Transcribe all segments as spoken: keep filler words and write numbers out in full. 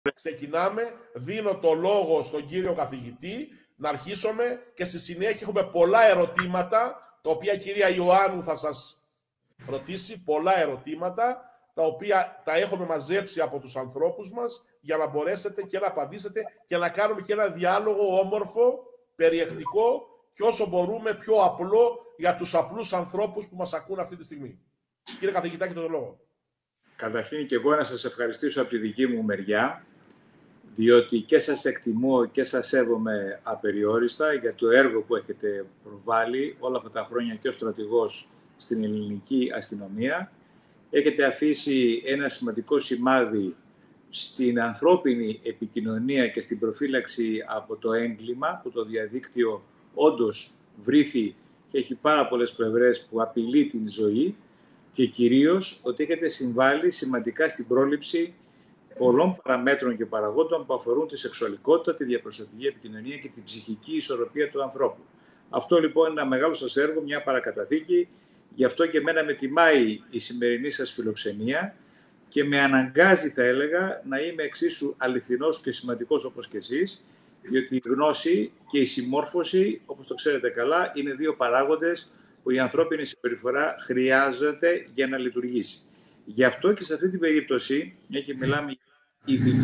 Ξεκινάμε, δίνω το λόγο στον κύριο καθηγητή, να αρχίσουμε και στη συνέχεια έχουμε πολλά ερωτήματα, τα οποία η κυρία Ιωάννου θα σας ρωτήσει, πολλά ερωτήματα, τα οποία τα έχουμε μαζέψει από τους ανθρώπους μας, για να μπορέσετε και να απαντήσετε και να κάνουμε και ένα διάλογο όμορφο, περιεκτικό και όσο μπορούμε πιο απλό για τους απλούς ανθρώπους που μας ακούν αυτή τη στιγμή. Κύριε καθηγητά, έχετε τον λόγο. Καταρχήν και εγώ να σας ευχαριστήσω από τη δική μου μεριά, διότι και σας εκτιμώ και σας σέβομαι απεριόριστα για το έργο που έχετε προβάλει όλα αυτά τα χρόνια και ως στρατηγός στην ελληνική αστυνομία. Έχετε αφήσει ένα σημαντικό σημάδι στην ανθρώπινη επικοινωνία και στην προφύλαξη από το έγκλημα, που το διαδίκτυο όντως βρήθη και έχει πάρα πολλές πλευρές που απειλεί την ζωή, και κυρίως ότι έχετε συμβάλει σημαντικά στην πρόληψη πολλών παραμέτρων και παραγόντων που αφορούν τη σεξουαλικότητα, τη διαπροσωπική επικοινωνία και την ψυχική ισορροπία του ανθρώπου. Αυτό λοιπόν είναι ένα μεγάλο σας έργο, μια παρακαταθήκη. Γι' αυτό και εμένα με τιμάει η σημερινή σας φιλοξενία και με αναγκάζει, θα έλεγα, να είμαι εξίσου αληθινός και σημαντικός όπως και εσείς, διότι η γνώση και η συμμόρφωση, όπως το ξέρετε καλά, είναι δύο παράγοντες που η ανθρώπινη συμπεριφορά χρειάζεται για να λειτουργήσει. Γι' αυτό και σε αυτή την περίπτωση, μια και μιλάμε ειδική,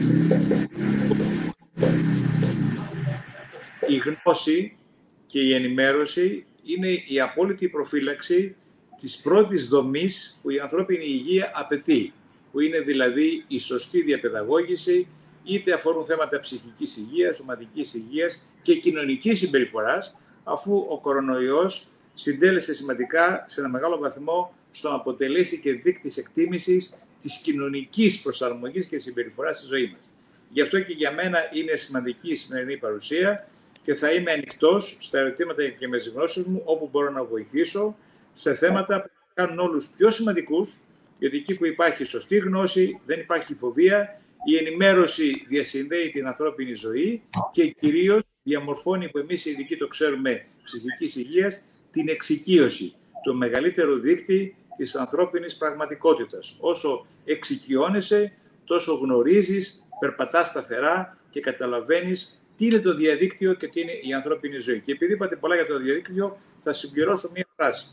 η γνώση και η ενημέρωση είναι η απόλυτη προφύλαξη της πρώτης δομής που η ανθρώπινη υγεία απαιτεί, που είναι δηλαδή η σωστή διαπαιδαγώγηση, είτε αφορούν θέματα ψυχικής υγείας, σωματικής υγείας και κοινωνικής συμπεριφοράς, αφού ο κορονοϊός συντέλεσε σημαντικά σε ένα μεγάλο βαθμό στο να αποτελέσει και δείκτης εκτίμησης της κοινωνικής προσαρμογής και συμπεριφοράς στη ζωή μας. Γι' αυτό και για μένα είναι σημαντική η σημερινή παρουσία και θα είμαι ανοιχτός στα ερωτήματα και με τις γνώσεις μου, όπου μπορώ να βοηθήσω σε θέματα που κάνουν όλους πιο σημαντικούς, γιατί εκεί που υπάρχει σωστή γνώση, δεν υπάρχει φοβία, η ενημέρωση διασυνδέει την ανθρώπινη ζωή και κυρίως διαμορφώνει, που εμείς οι ειδικοί το ξέρουμε, ψυχικής υγείας, την εξοικείωση, το μεγαλύτερο δείκτη της ανθρώπινης πραγματικότητας. Όσο εξοικειώνεσαι, τόσο γνωρίζεις, περπατάς σταθερά και καταλαβαίνεις τι είναι το διαδίκτυο και τι είναι η ανθρώπινη ζωή. Και επειδή είπατε πολλά για το διαδίκτυο, θα συμπληρώσω μία φράση.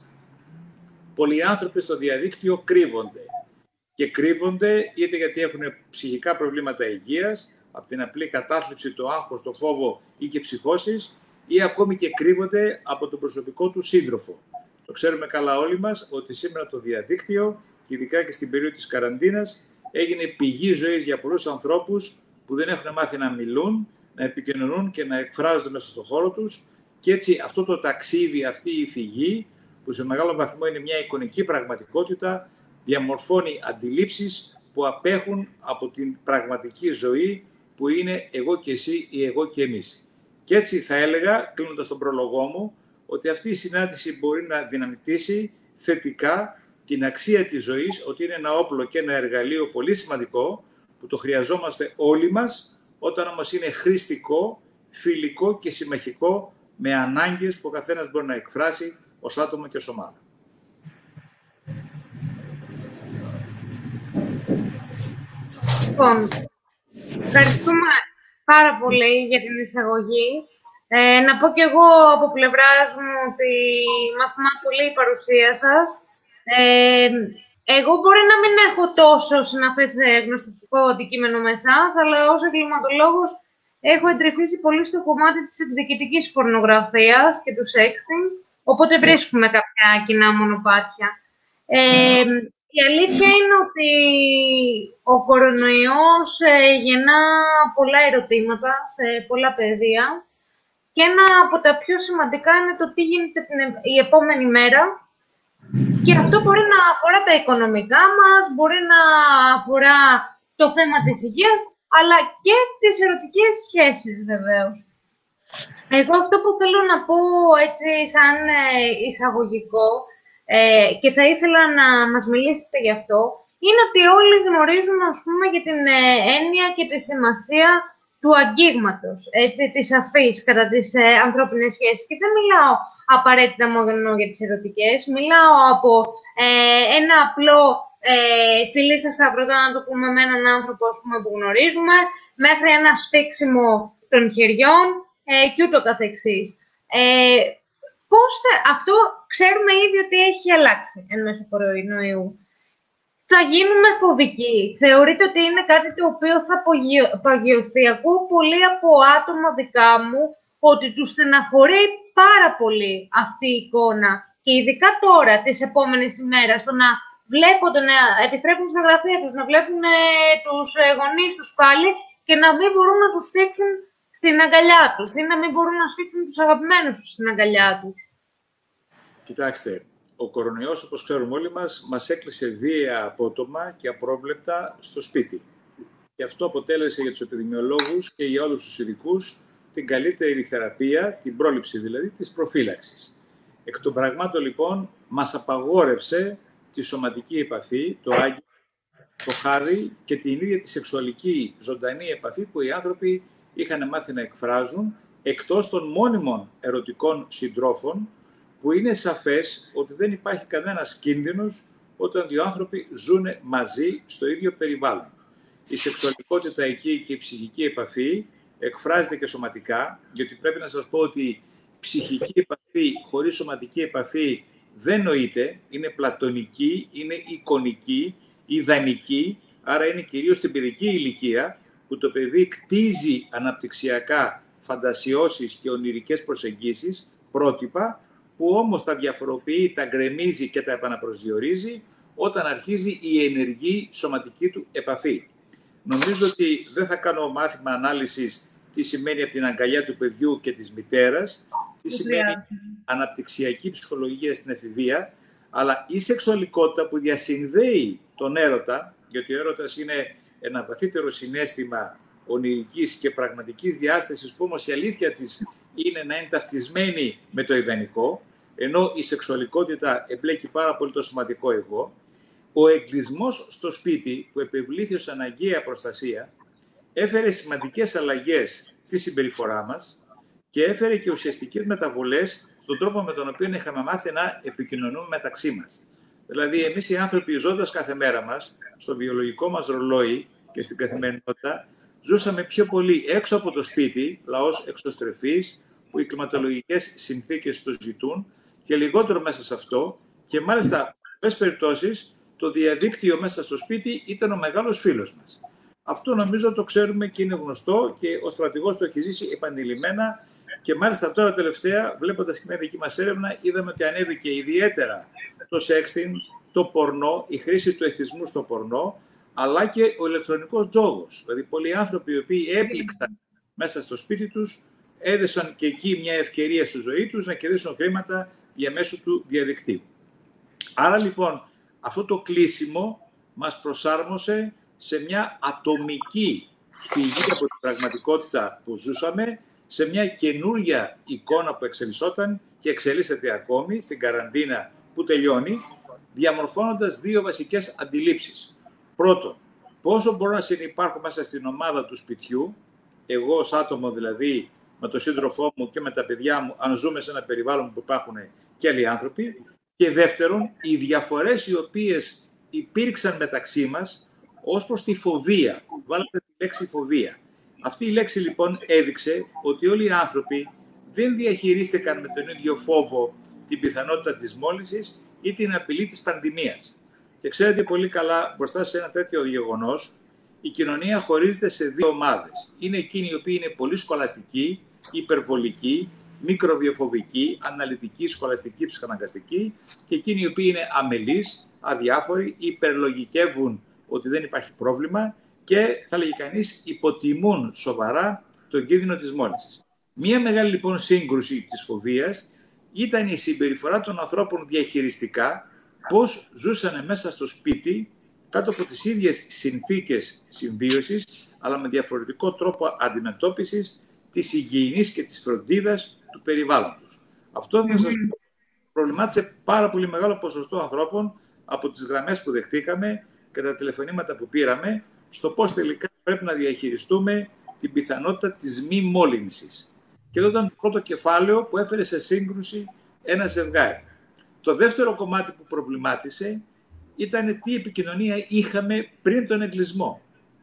Πολλοί άνθρωποι στο διαδίκτυο κρύβονται. Και κρύβονται είτε γιατί έχουν ψυχικά προβλήματα υγείας, από την απλή κατάθλιψη, το άγχος, το φόβο ή και ψυχώσεις, ή ακόμη και κρύβονται από τον προσωπικό του σύντροφο. Το ξέρουμε καλά όλοι μας ότι σήμερα το διαδίκτυο, ειδικά και στην περίοδο της καραντίνας, έγινε πηγή ζωής για πολλούς ανθρώπους που δεν έχουν μάθει να μιλούν, να επικοινωνούν και να εκφράζονται μέσα στον χώρο τους. Και έτσι αυτό το ταξίδι, αυτή η φυγή, που σε μεγάλο βαθμό είναι μια εικονική πραγματικότητα, διαμορφώνει αντιλήψεις που απέχουν από την πραγματική ζωή που είναι εγώ και εσύ ή εγώ και εμείς. Και έτσι θα έλεγα, κλείνοντας τον πρόλογό μου, ότι αυτή η συνάντηση μπορεί να δυναμητήσει θετικά την αξία της ζωής, ότι είναι ένα όπλο και ένα εργαλείο πολύ σημαντικό, που το χρειαζόμαστε όλοι μας, όταν όμως είναι χρηστικό, φιλικό και συμμαχικό με ανάγκες που ο καθένας μπορεί να εκφράσει ως άτομο και ως ομάδα. Λοιπόν, ευχαριστούμε πάρα πολύ για την εισαγωγή. Ε, να πω κι εγώ από πλευράς μου ότι μας θυμάται πολύ η παρουσία σας. Ε, εγώ μπορεί να μην έχω τόσο συναφές γνωστικό αντικείμενο με εσάς, αλλά ως εγκληματολόγος έχω εντρυφήσει πολύ στο κομμάτι της εκδικητικής πορνογραφίας και του sexting, οπότε βρίσκουμε κάποια κοινά μονοπάτια. Ε, η αλήθεια είναι ότι ο κορονοϊός ε, γεννά πολλά ερωτήματα σε πολλά πεδία και ένα από τα πιο σημαντικά είναι το τι γίνεται την, η επόμενη μέρα, και αυτό μπορεί να αφορά τα οικονομικά μας, μπορεί να αφορά το θέμα της υγείας, αλλά και τις ερωτικές σχέσεις βεβαίως. Εγώ αυτό που θέλω να πω έτσι σαν εισαγωγικό, ε, και θα ήθελα να μας μιλήσετε γι' αυτό, είναι ότι όλοι γνωρίζουμε, ας πούμε, για την ε, έννοια και τη σημασία του αγγίγματος, έτσι, της αφής κατά τις ε, ανθρώπινες σχέσεις. Και δεν μιλάω απαραίτητα μόνο για τις ερωτικές, μιλάω από ε, ένα απλό ε, φιλή στα σταυρωτά, να το πούμε, με έναν άνθρωπο, ας πούμε, που γνωρίζουμε, μέχρι ένα σφίξιμο των χεριών ε, και ούτω καθεξής. Ε, πώς θα, αυτό ξέρουμε ήδη ότι έχει αλλάξει εν μέσω κορονοϊού. Θα γίνουμε φοβικοί. Θεωρείτε ότι είναι κάτι το οποίο θα παγιωθεί? Ακούω πολύ από άτομα δικά μου ότι τους στεναχωρεί πάρα πολύ αυτή η εικόνα. Και ειδικά τώρα, τις επόμενες ημέρες, το να βλέπονται, να επιστρέφουν στα γραφεία τους, να βλέπουν ε, τους ε, γονείς τους πάλι και να μην μπορούν να τους στήξουν στην αγκαλιά τους ή να μην μπορούν να στήξουν τους αγαπημένους τους στην αγκαλιά τους. Κοιτάξτε, ο κορονοϊός, όπως ξέρουμε όλοι μας, μας έκλεισε βία απότομα και απρόβλεπτα στο σπίτι. Και αυτό αποτέλεσε για τους επιδημιολόγους και για όλους τους ειδικούς την καλύτερη θεραπεία, την πρόληψη δηλαδή, της προφύλαξης. Εκ των πραγμάτων, λοιπόν, μας απαγόρευσε τη σωματική επαφή, το άγγιγμα, το χάδι και την ίδια τη σεξουαλική ζωντανή επαφή που οι άνθρωποι είχαν μάθει να εκφράζουν, εκτός των μόνιμων ερωτικών συντρόφων, που είναι σαφές ότι δεν υπάρχει κανένας κίνδυνος όταν δύο άνθρωποι ζουν μαζί στο ίδιο περιβάλλον. Η σεξουαλικότητα εκεί και η ψυχική επαφή εκφράζεται και σωματικά, γιατί πρέπει να σας πω ότι ψυχική επαφή χωρίς σωματική επαφή δεν νοείται, είναι πλατωνική, είναι εικονική, ιδανική, άρα είναι κυρίως στην παιδική ηλικία που το παιδί κτίζει αναπτυξιακά φαντασιώσεις και ονειρικές προσεγγίσεις, πρότυπα, που όμως τα διαφοροποιεί, τα γκρεμίζει και τα επαναπροσδιορίζει όταν αρχίζει η ενεργή σωματική του επαφή. Νομίζω ότι δεν θα κάνω μάθημα ανάλυσης τι σημαίνει από την αγκαλιά του παιδιού και της μητέρας, τι σημαίνει αναπτυξιακή ψυχολογία στην εφηβεία, αλλά η σεξουαλικότητα που διασυνδέει τον έρωτα, γιατί ο έρωτας είναι ένα βαθύτερο συναίσθημα ονειρικής και πραγματικής διάστασης, που όμως η αλήθεια της είναι να είναι ταυτισμένη με το ιδανικό, ενώ η σεξουαλικότητα εμπλέκει πάρα πολύ το σωματικό εγώ. Ο εγκλισμός στο σπίτι, που επευλήθη ως αναγκαία προστασία, έφερε σημαντικές αλλαγές στη συμπεριφορά μας και έφερε και ουσιαστικές μεταβολές στον τρόπο με τον οποίο είχαμε μάθει να επικοινωνούμε μεταξύ μας. Δηλαδή, εμείς οι άνθρωποι, ζώντας κάθε μέρα μας, στο βιολογικό μας ρολόι και στην καθημερινότητα, ζούσαμε πιο πολύ έξω από το σπίτι, λαός εξωστρεφής, που οι κλιματολογικές συνθήκες το ζητούν, και λιγότερο μέσα σε αυτό, και μάλιστα, σε πολλές περιπτώσεις, το διαδίκτυο μέσα στο σπίτι ήταν ο μεγάλος φίλος μας. Αυτό νομίζω το ξέρουμε και είναι γνωστό και ο στρατηγός το έχει ζήσει επανειλημμένα, και μάλιστα τώρα τελευταία, βλέποντας την δική μας έρευνα, είδαμε ότι ανέβηκε ιδιαίτερα το sexting, το πορνό, η χρήση του εθισμού στο πορνό, αλλά και ο ηλεκτρονικός τζόγος. Δηλαδή, πολλοί άνθρωποι οι οποίοι έπληξαν μέσα στο σπίτι τους, έδωσαν και εκεί μια ευκαιρία στη ζωή τους να κερδίσουν χρήματα διαμέσου του διαδικτύου. Άρα λοιπόν, αυτό το κλείσιμο μας προσάρμοσε σε μια ατομική φυγή από την πραγματικότητα που ζούσαμε, σε μια καινούρια εικόνα που εξελισσόταν και εξελίσσεται ακόμη στην καραντίνα που τελειώνει, διαμορφώνοντας δύο βασικές αντιλήψεις. Πρώτον, πόσο μπορώ να συνυπάρχω μέσα στην ομάδα του σπιτιού, εγώ ως άτομο δηλαδή, με τον σύντροφό μου και με τα παιδιά μου, αν ζούμε σε ένα περιβάλλον που υπάρχουν και άλλοι άνθρωποι. Και δεύτερον, οι διαφορές οι οποίες υπήρξαν μεταξύ μας ως προς τη φοβία. Βάλατε τη λέξη φοβία. Αυτή η λέξη λοιπόν έδειξε ότι όλοι οι άνθρωποι δεν διαχειρίστηκαν με τον ίδιο φόβο την πιθανότητα της μόλυνσης ή την απειλή της πανδημίας. Και ξέρετε πολύ καλά, μπροστά σε ένα τέτοιο γεγονός, η κοινωνία χωρίζεται σε δύο ομάδες. Είναι εκείνοι οι οποίοι είναι πολύ σχολαστικοί, υπερβολικοί, μικροβιοφοβικοί, αναλυτικοί, σχολαστικοί, ψυχαναγκαστικοί, και εκείνοι οι οποίοι είναι αμελείς, αδιάφοροι, υπερλογικεύουν ότι δεν υπάρχει πρόβλημα και, θα λέγει κανείς, υποτιμούν σοβαρά τον κίνδυνο της μόλυνσης. Μία μεγάλη λοιπόν σύγκρουση της φοβίας ήταν η συμπεριφορά των ανθρώπων διαχειριστικά, πώς ζούσαν μέσα στο σπίτι, κάτω από τις ίδιες συνθήκες συμβίωσης, αλλά με διαφορετικό τρόπο αντιμετώπισης της υγιεινής και της φροντίδας του περιβάλλοντος. Αυτό θα σας πω, προβλημάτισε πάρα πολύ μεγάλο ποσοστό ανθρώπων από τις γραμμές που δεχτήκαμε και τα τηλεφωνήματα που πήραμε, στο πώς τελικά πρέπει να διαχειριστούμε την πιθανότητα της μη μόλυνσης. Και εδώ ήταν το πρώτο κεφάλαιο που έφερε σε σύγκρουση ένα ζευγάρι. Το δεύτερο κομμάτι που προβλημάτισε ήταν τι επικοινωνία είχαμε πριν τον εγκλισμό.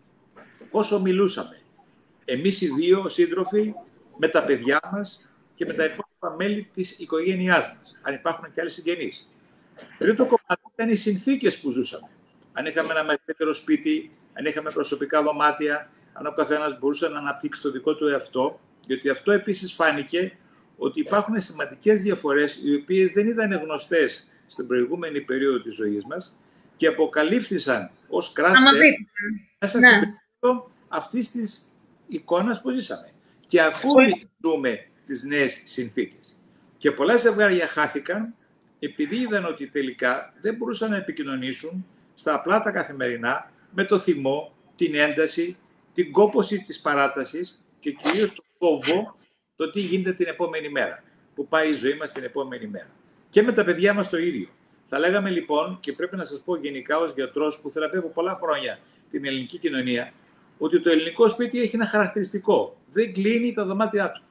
Πόσο μιλούσαμε. Εμείς οι δύο σύντροφοι με τα παιδιά μας και με τα υπόλοιπα μέλη της οικογένειάς μας, αν υπάρχουν και άλλοι συγγενείς. Τρίτο κομμάτι ήταν οι συνθήκες που ζούσαμε. Αν είχαμε ένα μεγαλύτερο σπίτι, αν είχαμε προσωπικά δωμάτια, αν ο καθένας μπορούσε να αναπτύξει το δικό του εαυτό, διότι αυτό επίσης φάνηκε ότι υπάρχουν σημαντικές διαφορές οι οποίες δεν ήταν γνωστές στην προηγούμενη περίοδο της ζωής μας και αποκαλύφθησαν ως κράστες μέσα στην περίοδο αυτής της εικόνας που ζήσαμε. Και ακόμη ζούμε τις νέες συνθήκες. Και πολλά ζευγάρια χάθηκαν επειδή είδαν ότι τελικά δεν μπορούσαν να επικοινωνήσουν στα απλά τα καθημερινά με το θυμό, την ένταση, την κόπωση της παράτασης και κυρίως το φόβο το τι γίνεται την επόμενη μέρα, που πάει η ζωή μας την επόμενη μέρα. Και με τα παιδιά μας το ίδιο. Θα λέγαμε λοιπόν, και πρέπει να σας πω γενικά ως γιατρός που θεραπεύω πολλά χρόνια την ελληνική κοινωνία, ότι το ελληνικό σπίτι έχει ένα χαρακτηριστικό. Δεν κλείνει τα δωμάτια του.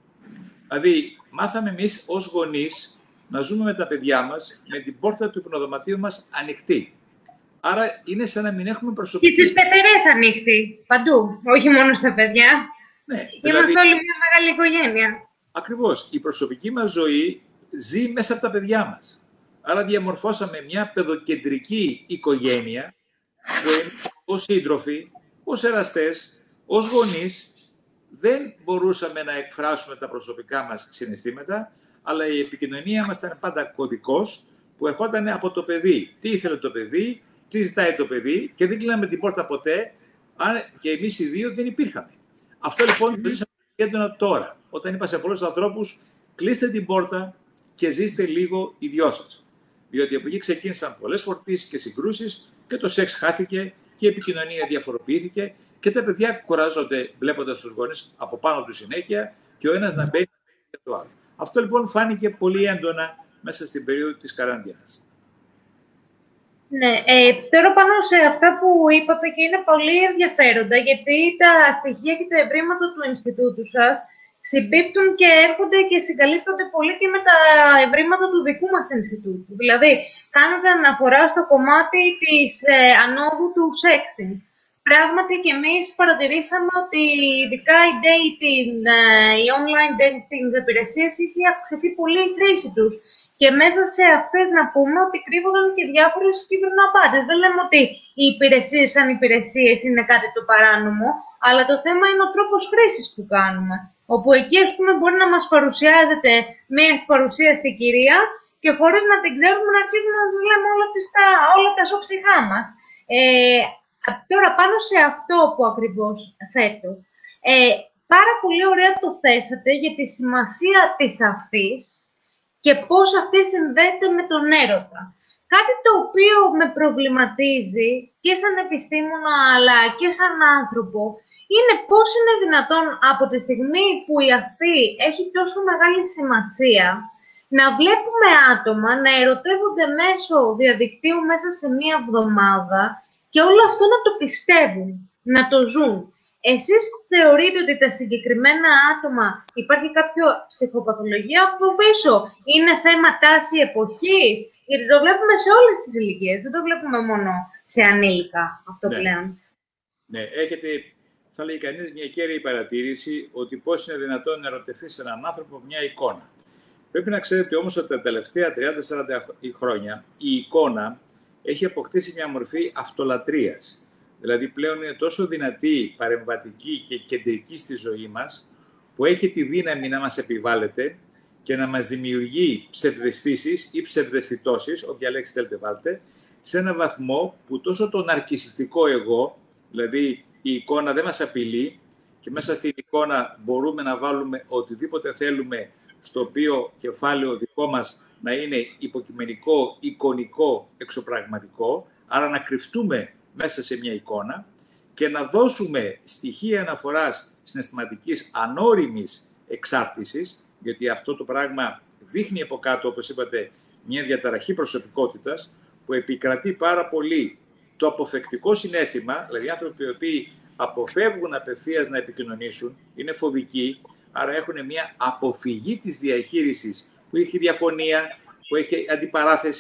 Δηλαδή, μάθαμε εμείς ως γονείς να ζούμε με τα παιδιά μας με την πόρτα του υπνοδωματίου μας ανοιχτή. Άρα είναι σαν να μην έχουμε προσωπική... Και τις πεθερές ανοιχτή, παντού, όχι μόνο στα παιδιά. Ναι, δηλαδή... Είμαστε όλοι μια μεγάλη οικογένεια. Ακριβώς. Η προσωπική μας ζωή ζει μέσα από τα παιδιά μας. Άρα διαμορφώσαμε μια παιδοκεντρική οικογένεια που εμείς ως σύντροφοι, ως εραστές, ως γονείς δεν μπορούσαμε να εκφράσουμε τα προσωπικά μας συναισθήματα, αλλά η επικοινωνία μας ήταν πάντα κωδικός που ερχόταν από το παιδί. Τι ήθελε το παιδί, τι ζητάει το παιδί και δεν κλείναμε την πόρτα ποτέ και εμείς οι δύο δεν υπήρχαμε. Αυτό λοιπόν το ζήσαμε έντονα τώρα, όταν είπα σε πολλούς ανθρώπους κλείστε την πόρτα και ζήστε λίγο οι δυο σας. Διότι από εκεί ξεκίνησαν πολλές φορτίσεις και συγκρούσεις και το σεξ χάθηκε και η επικοινωνία διαφοροποιήθηκε και τα παιδιά κουράζονται βλέποντας τους γονείς από πάνω του συνέχεια και ο ένας να μπαίνει και το άλλο. Αυτό λοιπόν φάνηκε πολύ έντονα μέσα στην περίοδο της καραντίνας. Ναι, ε, τώρα πάνω σε αυτά που είπατε και είναι πολύ ενδιαφέροντα, γιατί τα στοιχεία και τα ευρήματα του Ινστιτούτου σας συμπίπτουν και έρχονται και συγκαλύπτονται πολύ και με τα ευρήματα του δικού μας Ινστιτούτου. Δηλαδή, κάνετε αναφορά στο κομμάτι της ε, ανόδου του sexting. Πράγματι και εμείς παρατηρήσαμε ότι ειδικά η dating, οι online dating υπηρεσίες είχε αυξηθεί πολύ η χρήση τους. Και μέσα σε αυτές να πούμε ότι κρύβονταν και διάφορες κυβερνοαπάτες. Δεν λέμε ότι οι υπηρεσίες σαν υπηρεσίες είναι κάτι το παράνομο, αλλά το θέμα είναι ο τρόπος χρήσης που κάνουμε. Όπου εκεί, ας πούμε, μπορεί να μας παρουσιάζεται μια ευπαρουσίαστη κυρία και χωρίς να την ξέρουμε να αρχίσουμε να της λέμε όλα, τις, τα, όλα τα σοψυχά μας. Ε, τώρα, πάνω σε αυτό που ακριβώς θέτω, ε, πάρα πολύ ωραία το θέσατε για τη σημασία της αυτής και πώς αυτή συνδέεται με τον έρωτα. Κάτι το οποίο με προβληματίζει και σαν επιστήμονα αλλά και σαν άνθρωπο είναι πώς είναι δυνατόν από τη στιγμή που η αυτή έχει τόσο μεγάλη σημασία να βλέπουμε άτομα να ερωτεύονται μέσω διαδικτύου μέσα σε μία εβδομάδα και όλο αυτό να το πιστεύουν, να το ζουν. Εσείς θεωρείτε ότι τα συγκεκριμένα άτομα υπάρχει κάποια ψυχοπαθολογία από πίσω, είναι θέμα τάση εποχής, γιατί το βλέπουμε σε όλες τις ηλικίες, δεν το βλέπουμε μόνο σε ανήλικα αυτό ναι. πλέον. Ναι, έχετε, θα λέει κανείς, μια κέρια παρατήρηση ότι πώς είναι δυνατόν να ερωτευτεί σε έναν άνθρωπο μια εικόνα. Πρέπει να ξέρετε όμως ότι τα τελευταία τριάντα σαράντα χρόνια η εικόνα έχει αποκτήσει μια μορφή αυτολατρείας. Δηλαδή πλέον είναι τόσο δυνατή, παρεμβατική και κεντρική στη ζωή μας, που έχει τη δύναμη να μας επιβάλλεται και να μας δημιουργεί ψευδαισθήσεις ή ψευδαισθητώσεις, όποια λέξη θέλετε βάλτε, σε έναν βαθμό που τόσο το ναρκισσιστικό εγώ, δηλαδή η εικόνα δεν μας απειλεί και μέσα στην εικόνα μπορούμε να βάλουμε οτιδήποτε θέλουμε, στο οποίο κεφάλαιο δικό μας να είναι υποκειμενικό, εικονικό, εξωπραγματικό, άρα να κρυφτούμε μέσα σε μια εικόνα και να δώσουμε στοιχεία αναφοράς συναισθηματικής ανώριμης εξάρτησης, γιατί αυτό το πράγμα δείχνει από κάτω, όπως είπατε, μια διαταραχή προσωπικότητας που επικρατεί πάρα πολύ το αποφεκτικό συναίσθημα, δηλαδή άνθρωποι οι οποίοι αποφεύγουν απευθείας να επικοινωνήσουν, είναι φοβικοί, άρα έχουν μια αποφυγή της διαχείρισης που έχει διαφωνία, που έχει αντιπαράθεση,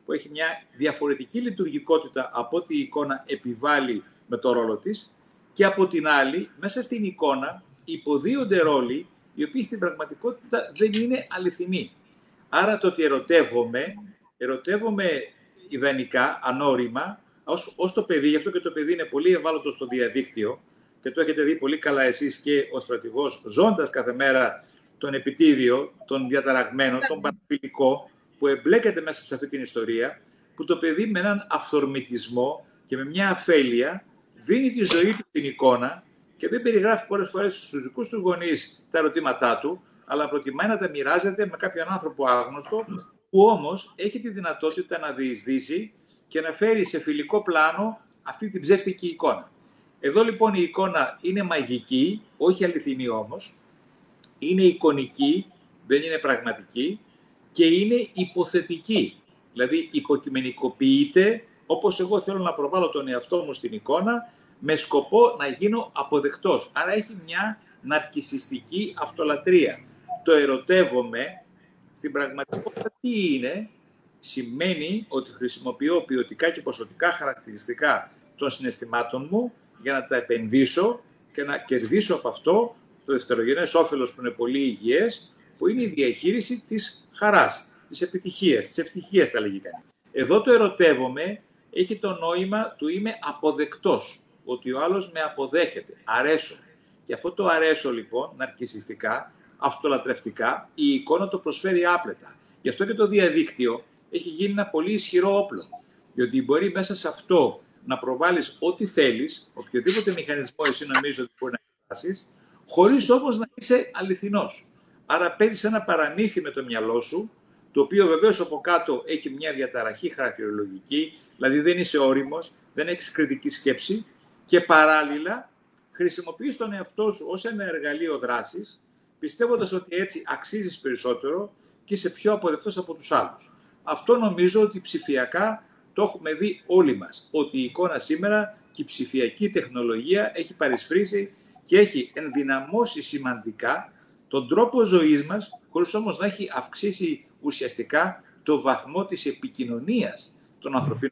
που έχει μια διαφορετική λειτουργικότητα από ό,τι η εικόνα επιβάλλει με το ρόλο της, και από την άλλη, μέσα στην εικόνα υποδίονται ρόλοι οι οποίοι στην πραγματικότητα δεν είναι αληθινοί. Άρα το ότι ερωτεύομαι, ερωτεύομαι ιδανικά, ανώρημα, ως, ως το παιδί, γι' αυτό και το παιδί είναι πολύ ευάλωτο στο διαδίκτυο και το έχετε δει πολύ καλά εσείς και ο στρατηγός, ζώντας κάθε μέρα τον επιτίδιο, τον διαταραγμένο, τον παραπηλικό, που εμπλέκεται μέσα σε αυτή την ιστορία, που το παιδί με έναν αυθορμητισμό και με μια αφέλεια δίνει τη ζωή του στην εικόνα και δεν περιγράφει πολλές φορές στους δικούς του γονείς τα ερωτήματά του, αλλά προτιμάει να τα μοιράζεται με κάποιον άνθρωπο άγνωστο, που όμως έχει τη δυνατότητα να διεισδύσει και να φέρει σε φιλικό πλάνο αυτή την ψεύτικη εικόνα. Εδώ λοιπόν η εικόνα είναι μαγική, όχι αληθινή όμως, είναι εικονική, δεν είναι πραγματική και είναι υποθετική. Δηλαδή υποκειμενικοποιείται, όπως εγώ θέλω να προβάλλω τον εαυτό μου στην εικόνα, με σκοπό να γίνω αποδεκτός. Άρα έχει μια ναρκισσιστική αυτολατρεία. Το ερωτεύομαι, στην πραγματικότητα τι είναι, σημαίνει ότι χρησιμοποιώ ποιοτικά και ποσοτικά χαρακτηριστικά των συναισθημάτων μου για να τα επενδύσω και να κερδίσω από αυτό το δευτερογενές όφελος που είναι πολύ υγιές, που είναι η διαχείριση της χαράς, της επιτυχίας, της ευτυχίας θα λέγει κανείς. Εδώ το ερωτεύομαι έχει το νόημα του είμαι αποδεκτός, ότι ο άλλος με αποδέχεται, αρέσω. Και αυτό το αρέσω λοιπόν, ναρκισσιστικά, αυτολατρευτικά, η εικόνα το προσφέρει άπλετα. Γι' αυτό και το διαδίκτυο έχει γίνει ένα πολύ ισχυρό όπλο. Διότι μπορεί μέσα σε αυτό να προβάλλεις ό,τι θέλεις, οποιοδήποτε μηχανισμό εσύ νομίζω ότι μπορεί να εξετάσεις, χωρίς όμως να είσαι αληθινός. Άρα παίζεις ένα παραμύθι με το μυαλό σου, το οποίο βεβαίως από κάτω έχει μια διαταραχή χαρακτηρολογική, δηλαδή δεν είσαι όριμος, δεν έχεις κριτική σκέψη και παράλληλα χρησιμοποιείς τον εαυτό σου ως ένα εργαλείο δράσης, πιστεύοντας ότι έτσι αξίζεις περισσότερο και είσαι πιο αποδεκτός από τους άλλους. Αυτό νομίζω ότι ψηφιακά το έχουμε δει όλοι μας, ότι η εικόνα σήμερα και η ψηφιακή τεχνολογία έχει παρισφρήσει και έχει ενδυναμώσει σημαντικά τον τρόπο ζωής μας, χωρίς όμως να έχει αυξήσει ουσιαστικά το βαθμό της επικοινωνίας των ανθρωπίνων.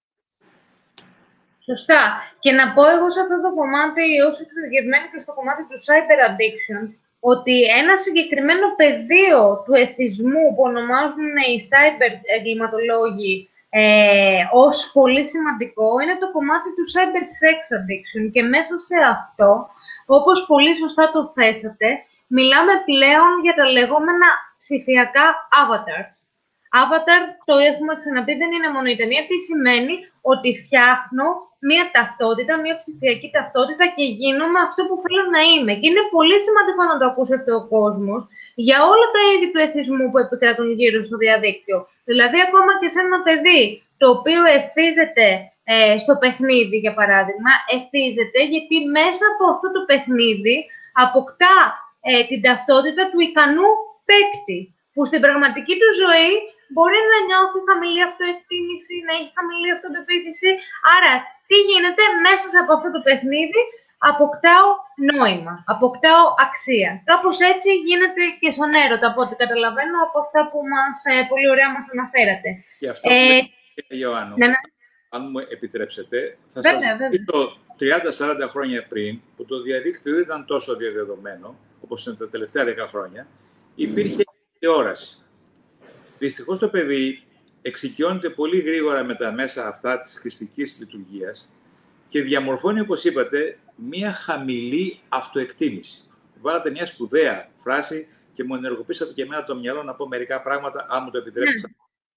Σωστά. Και να πω εγώ σε αυτό το κομμάτι, όσο εξειδικευμένο και στο κομμάτι του cyber addiction, ότι ένα συγκεκριμένο πεδίο του εθισμού που ονομάζουν οι cyber εγκληματολόγοι ε, ως πολύ σημαντικό είναι το κομμάτι του cyber sex addiction. Και μέσα σε αυτό, όπως πολύ σωστά το θέσατε, μιλάμε πλέον για τα λεγόμενα ψηφιακά avatars. Avatar, το έχουμε ξαναπεί, δεν είναι μόνο η ταινία. Τι σημαίνει? Ότι φτιάχνω μία ταυτότητα, μία ψηφιακή ταυτότητα και γίνομαι αυτό που θέλω να είμαι. Και είναι πολύ σημαντικό να το ακούσει αυτό ο κόσμος για όλα τα είδη του εθισμού που επικρατούν γύρω στο διαδίκτυο. Δηλαδή, ακόμα και σε ένα παιδί το οποίο εθίζεται ε, στο παιχνίδι, για παράδειγμα, εθίζεται γιατί μέσα από αυτό το παιχνίδι αποκτά ε, την ταυτότητα του ικανού παίκτη, που στην πραγματική του ζωή μπορεί να νιώθει χαμηλή αυτοεκτίμηση, να έχει χαμηλή αυτοπεποίθηση. Άρα, τι γίνεται? Μέσα από αυτό το παιχνίδι αποκτάω νόημα, αποκτάω αξία. Κάπως έτσι γίνεται και στον έρωτα, από ό,τι καταλαβαίνω από αυτά που μας, ε, πολύ ωραία μας αναφέρατε. Και αυτό που ε, λέει, Ιωάννου, ναι, ναι. Αν μου επιτρέψετε, θα βέβαια, σας πω τριάντα σαράντα χρόνια πριν, που το διαδίκτυο δεν ήταν τόσο διαδεδομένο, όπως είναι τα τελευταία δέκα χρόνια, υπήρχε τηλεόραση. Δυστυχώς το παιδί εξοικειώνεται πολύ γρήγορα με τα μέσα αυτά της χρηστικής λειτουργίας και διαμορφώνει, όπως είπατε, μία χαμηλή αυτοεκτίμηση. Βάλατε μια σπουδαία φράση και μου ενεργοποίησατε και εμένα το μυαλό να πω μερικά πράγματα, αν μου το επιτρέπετε.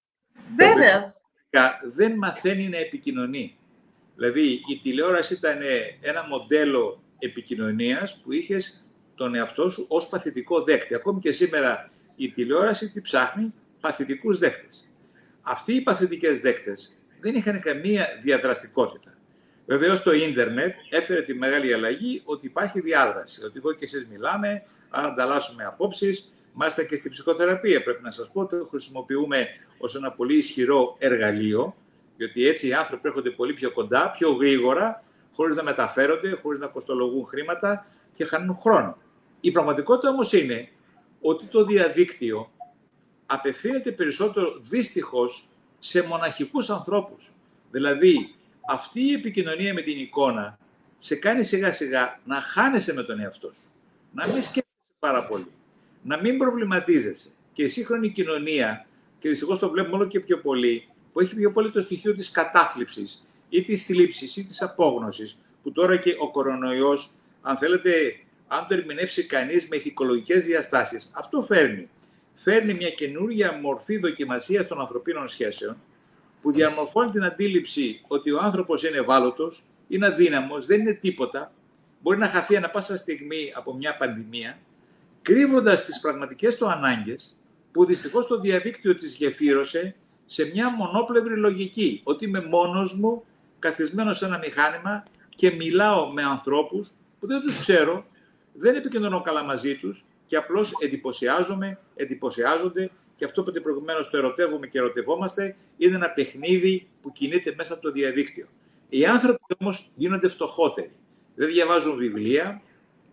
Βέβαια. Δεν μαθαίνει να επικοινωνεί. Δηλαδή, η τηλεόραση ήταν ένα μοντέλο επικοινωνίας που είχες τον εαυτό σου ως παθητικό δέκτη. Ακόμη και σήμερα η τηλεόραση τι ψάχνει? Παθητικούς δέκτες. Αυτοί οι παθητικές δέκτες δεν είχαν καμία διαδραστικότητα. Βεβαίως το ίντερνετ έφερε τη μεγάλη αλλαγή ότι υπάρχει διάδραση. Ότι εγώ και εσείς μιλάμε, ανταλλάσσουμε απόψεις, μάλιστα και στην ψυχοθεραπεία. Πρέπει να σας πω ότι το χρησιμοποιούμε ως ένα πολύ ισχυρό εργαλείο, διότι έτσι οι άνθρωποι έρχονται πολύ πιο κοντά, πιο γρήγορα, χωρίς να μεταφέρονται, χωρίς να κοστολογούν χρήματα και χάνουν χρόνο. Η πραγματικότητα όμως είναι ότι το διαδίκτυο απευθύνεται περισσότερο δυστυχώς σε μοναχικούς ανθρώπους. Δηλαδή, αυτή η επικοινωνία με την εικόνα σε κάνει σιγά σιγά να χάνεσαι με τον εαυτό σου, να μην σκέφτεσαι πάρα πολύ, να μην προβληματίζεσαι. Και η σύγχρονη κοινωνία, και δυστυχώς το βλέπουμε όλο και πιο πολύ, που έχει πιο πολύ το στοιχείο της κατάθλιψης ή της θλίψης ή της απόγνωσης, που τώρα και ο κορονοϊός, αν θέλετε, αν το ερμηνεύσει κανείς με ηθικολογικές διαστάσεις, αυτό φέρνει. Φέρνει μια καινούργια μορφή δοκιμασίας των ανθρωπίνων σχέσεων, που διαμορφώνει την αντίληψη ότι ο άνθρωπος είναι ευάλωτος, είναι αδύναμος, δεν είναι τίποτα, μπορεί να χαθεί ανά πάσα στιγμή από μια πανδημία, κρύβοντας τις πραγματικές του ανάγκες, που δυστυχώς το διαδίκτυο τις γεφύρωσε σε μια μονόπλευρη λογική, ότι είμαι μόνος μου, καθισμένος σε ένα μηχάνημα και μιλάω με ανθρώπους που δεν τους ξέρω, δεν επικοινωνώ καλά μαζί τους και απλώς εντυπωσιάζομαι, εντυπωσιάζονται, και αυτό που προηγουμένως το ερωτεύουμε και ερωτευόμαστε είναι ένα παιχνίδι που κινείται μέσα από το διαδίκτυο. Οι άνθρωποι όμως γίνονται φτωχότεροι. Δεν διαβάζουν βιβλία,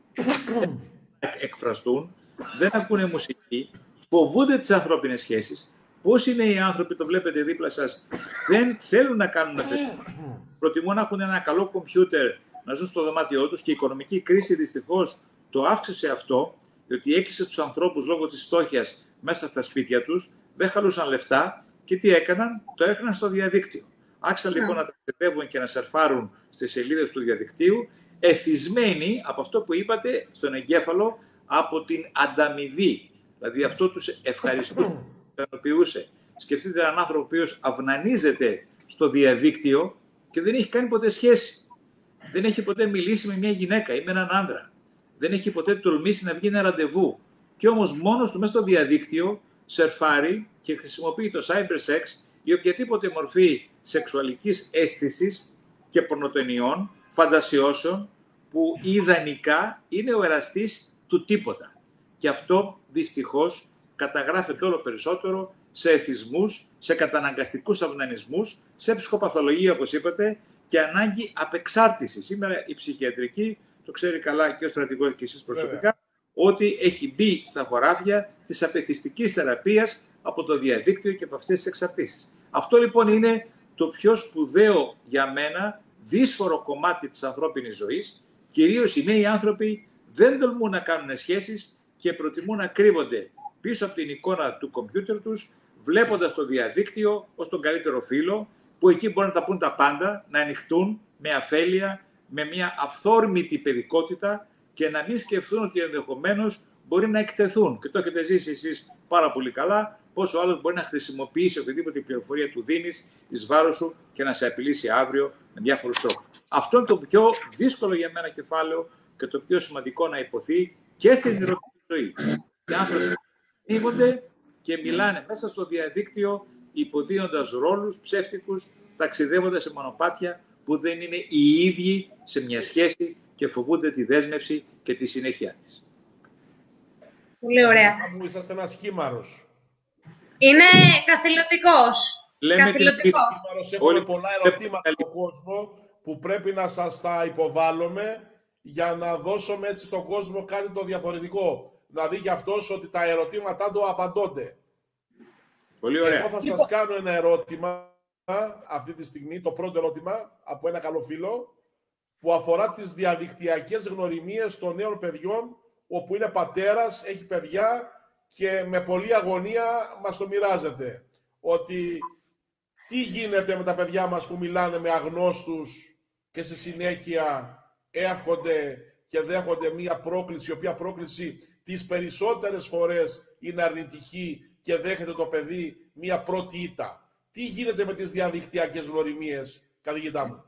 δεν εκφραστούν, δεν ακούνε μουσική, φοβούνται τις ανθρώπινες σχέσεις. Πώς είναι οι άνθρωποι, το βλέπετε δίπλα σας, δεν θέλουν να κάνουν παιδιά. Προτιμούν να έχουν ένα καλό κομπιούτερ, να ζουν στο δωμάτιό τους, και η οικονομική κρίση δυστυχώς το αύξησε αυτό, διότι έκλεισε τους ανθρώπους λόγω της φτώχειας μέσα στα σπίτια τους, δεν χαλούσαν λεφτά και τι έκαναν, το έκαναν στο διαδίκτυο. Άρχισαν λοιπόν να ταξιδεύουν και να σερφάρουν στις σελίδες του διαδικτύου, εθισμένοι από αυτό που είπατε στον εγκέφαλο, από την ανταμοιβή. Δηλαδή αυτό τους ευχαριστούσε, ικανοποιούσε. Σκεφτείτε έναν άνθρωπο ο οποίος αυνανίζεται στο διαδίκτυο και δεν έχει κάνει ποτέ σχέση. Δεν έχει ποτέ μιλήσει με μια γυναίκα ή με έναν άντρα. Δεν έχει ποτέ τολμήσει να βγει ένα ραντεβού. Και όμως μόνος του μέσα στο διαδίκτυο σερφάρει και χρησιμοποιεί το cybersex ή οποιαδήποτε μορφή σεξουαλικής αίσθησης και πορνοτενιών, φαντασιώσεων, που ιδανικά είναι ο εραστής του τίποτα. Και αυτό δυστυχώς καταγράφεται όλο περισσότερο σε εθισμούς, σε καταναγκαστικούς αυνανισμούς, σε ψυχοπαθολογία όπως είπατε, και ανάγκη απεξάρτηση. Σήμερα η ψυχιατρική, το ξέρει καλά και ο στρατηγός και εσείς προσωπικά, Βέβαια. ότι έχει μπει στα χωράφια της απεθιστικής θεραπείας από το διαδίκτυο και από αυτές τις εξαρτήσεις. Αυτό λοιπόν είναι το πιο σπουδαίο για μένα, δύσφορο κομμάτι της ανθρώπινης ζωής. Κυρίως οι νέοι άνθρωποι δεν τολμούν να κάνουν σχέσεις και προτιμούν να κρύβονται πίσω από την εικόνα του κομπιούτερ τους, βλέποντας το διαδίκτυο ως τον καλύτερο φίλο, που εκεί μπορούν να τα πούν τα πάντα, να ανοιχτούν με αφέλεια, με μια αυθόρμητη παιδικότητα και να μην σκεφτούν ότι ενδεχομένως μπορεί να εκτεθούν. Και το έχετε ζήσει εσείς πάρα πολύ καλά, πόσο άλλος μπορεί να χρησιμοποιήσει οποιαδήποτε πληροφορία του δίνεις εις βάρος σου και να σε απειλήσει αύριο με διάφορους τρόπους. Αυτό είναι το πιο δύσκολο για μένα κεφάλαιο και το πιο σημαντικό να υποθεί και στην ερωτική ζωή. Οι άνθρωποι ανοίγονται και μιλάνε μέσα στο διαδίκτυο, υποδίοντας ρόλους ψεύτικους, ταξιδεύοντας σε μονοπάτια που δεν είναι οι ίδιοι σε μια σχέση και φοβούνται τη δέσμευση και τη συνέχεια της. Πολύ ωραία. Μου είσαστε ένας χήμαρος. Είναι καθηλωτικός. Λέμε καθηλωτικός. Έχουμε πολλά ερωτήματα στον κόσμο που πρέπει να σας τα υποβάλλουμε για να δώσουμε έτσι στον κόσμο κάτι το διαφορετικό. Να δει και αυτός ότι τα ερωτήματά του απαντώνται. Πολύ ωραία. Εγώ θα σας κάνω ένα ερώτημα αυτή τη στιγμή, το πρώτο ερώτημα από ένα καλό φίλο, που αφορά τις διαδικτυακές γνωριμίες των νέων παιδιών, όπου είναι πατέρας, έχει παιδιά και με πολλή αγωνία μας το μοιράζεται. Ότι τι γίνεται με τα παιδιά μας που μιλάνε με αγνώστους και στη συνέχεια έρχονται και δέχονται μία πρόκληση, η οποία πρόκληση τις περισσότερες φορές είναι αρνητική και δέχεται το παιδί μία πρώτη ήττα. Τι γίνεται με τις διαδικτυακές γνωριμίες, καθηγητά μου?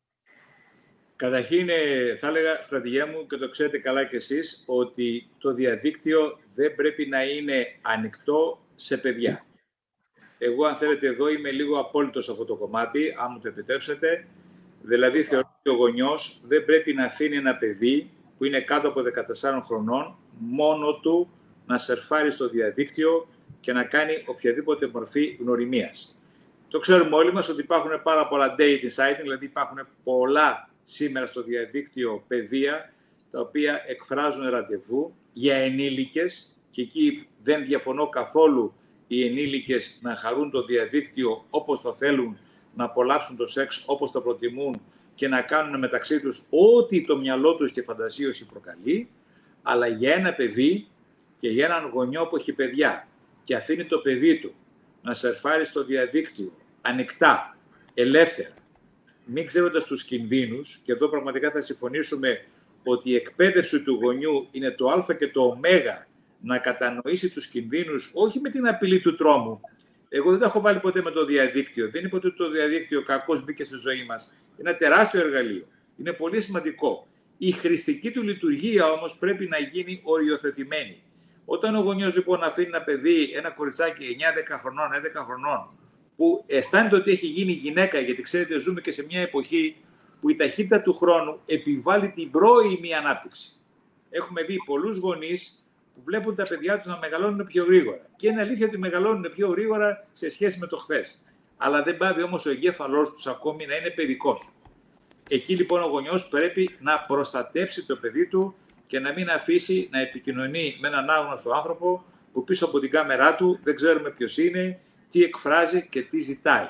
Καταρχήν, θα έλεγα, στρατηγέ μου, και το ξέρετε καλά κι εσείς, ότι το διαδίκτυο δεν πρέπει να είναι ανοιχτό σε παιδιά. Εγώ, αν θέλετε, εδώ είμαι λίγο απόλυτος σε αυτό το κομμάτι, αν μου το επιτρέψετε. Δηλαδή, θεωρώ ότι ο γονιός δεν πρέπει να αφήνει ένα παιδί που είναι κάτω από δεκατεσσάρων χρονών μόνο του να σερφάρει στο διαδίκτυο και να κάνει οποιαδήποτε μορφή γνωριμίας. Το ξέρουμε όλοι μας ότι υπάρχουν πάρα πολλά dating sites, δηλαδή υπάρχουν πολλά σήμερα στο διαδίκτυο παιδεία, τα οποία εκφράζουν ραντεβού για ενήλικες, και εκεί δεν διαφωνώ καθόλου οι ενήλικες να χαρούν το διαδίκτυο όπως το θέλουν, να απολαύσουν το σεξ όπως το προτιμούν και να κάνουν μεταξύ τους ό,τι το μυαλό τους και φαντασίωση προκαλεί, αλλά για ένα παιδί και για έναν γονιό που έχει παιδιά και αφήνει το παιδί του να σερφάρει στο διαδίκτυο ανοιχτά, ελεύθερα, μην ξέροντας τους κινδύνους, και εδώ πραγματικά θα συμφωνήσουμε ότι η εκπαίδευση του γονιού είναι το α και το ω να κατανοήσει τους κινδύνους, όχι με την απειλή του τρόμου. Εγώ δεν τα έχω βάλει ποτέ με το διαδίκτυο. Δεν είπα ότι το διαδίκτυο κακώς μπήκε στη ζωή μας. Είναι ένα τεράστιο εργαλείο. Είναι πολύ σημαντικό. Η χρηστική του λειτουργία όμως πρέπει να γίνει οριοθετημένη. Όταν ο γονιός λοιπόν αφήνει ένα παιδί, ένα κοριτσάκι εννιά δέκα χρονών, έντεκα χρονών, που αισθάνεται ότι έχει γίνει γυναίκα, γιατί ξέρετε, ζούμε και σε μια εποχή που η ταχύτητα του χρόνου επιβάλλει την πρώιμη ανάπτυξη. Έχουμε δει πολλούς γονείς που βλέπουν τα παιδιά τους να μεγαλώνουν πιο γρήγορα. Και είναι αλήθεια ότι μεγαλώνουν πιο γρήγορα σε σχέση με το χθες. Αλλά δεν πάβει όμως ο εγκέφαλός τους ακόμη να είναι παιδικός. Εκεί λοιπόν ο γονιός πρέπει να προστατεύσει το παιδί του και να μην αφήσει να επικοινωνεί με έναν άγνωστο άνθρωπο που πίσω από την κάμερά του δεν ξέρουμε ποιος είναι, τι εκφράζει και τι ζητάει.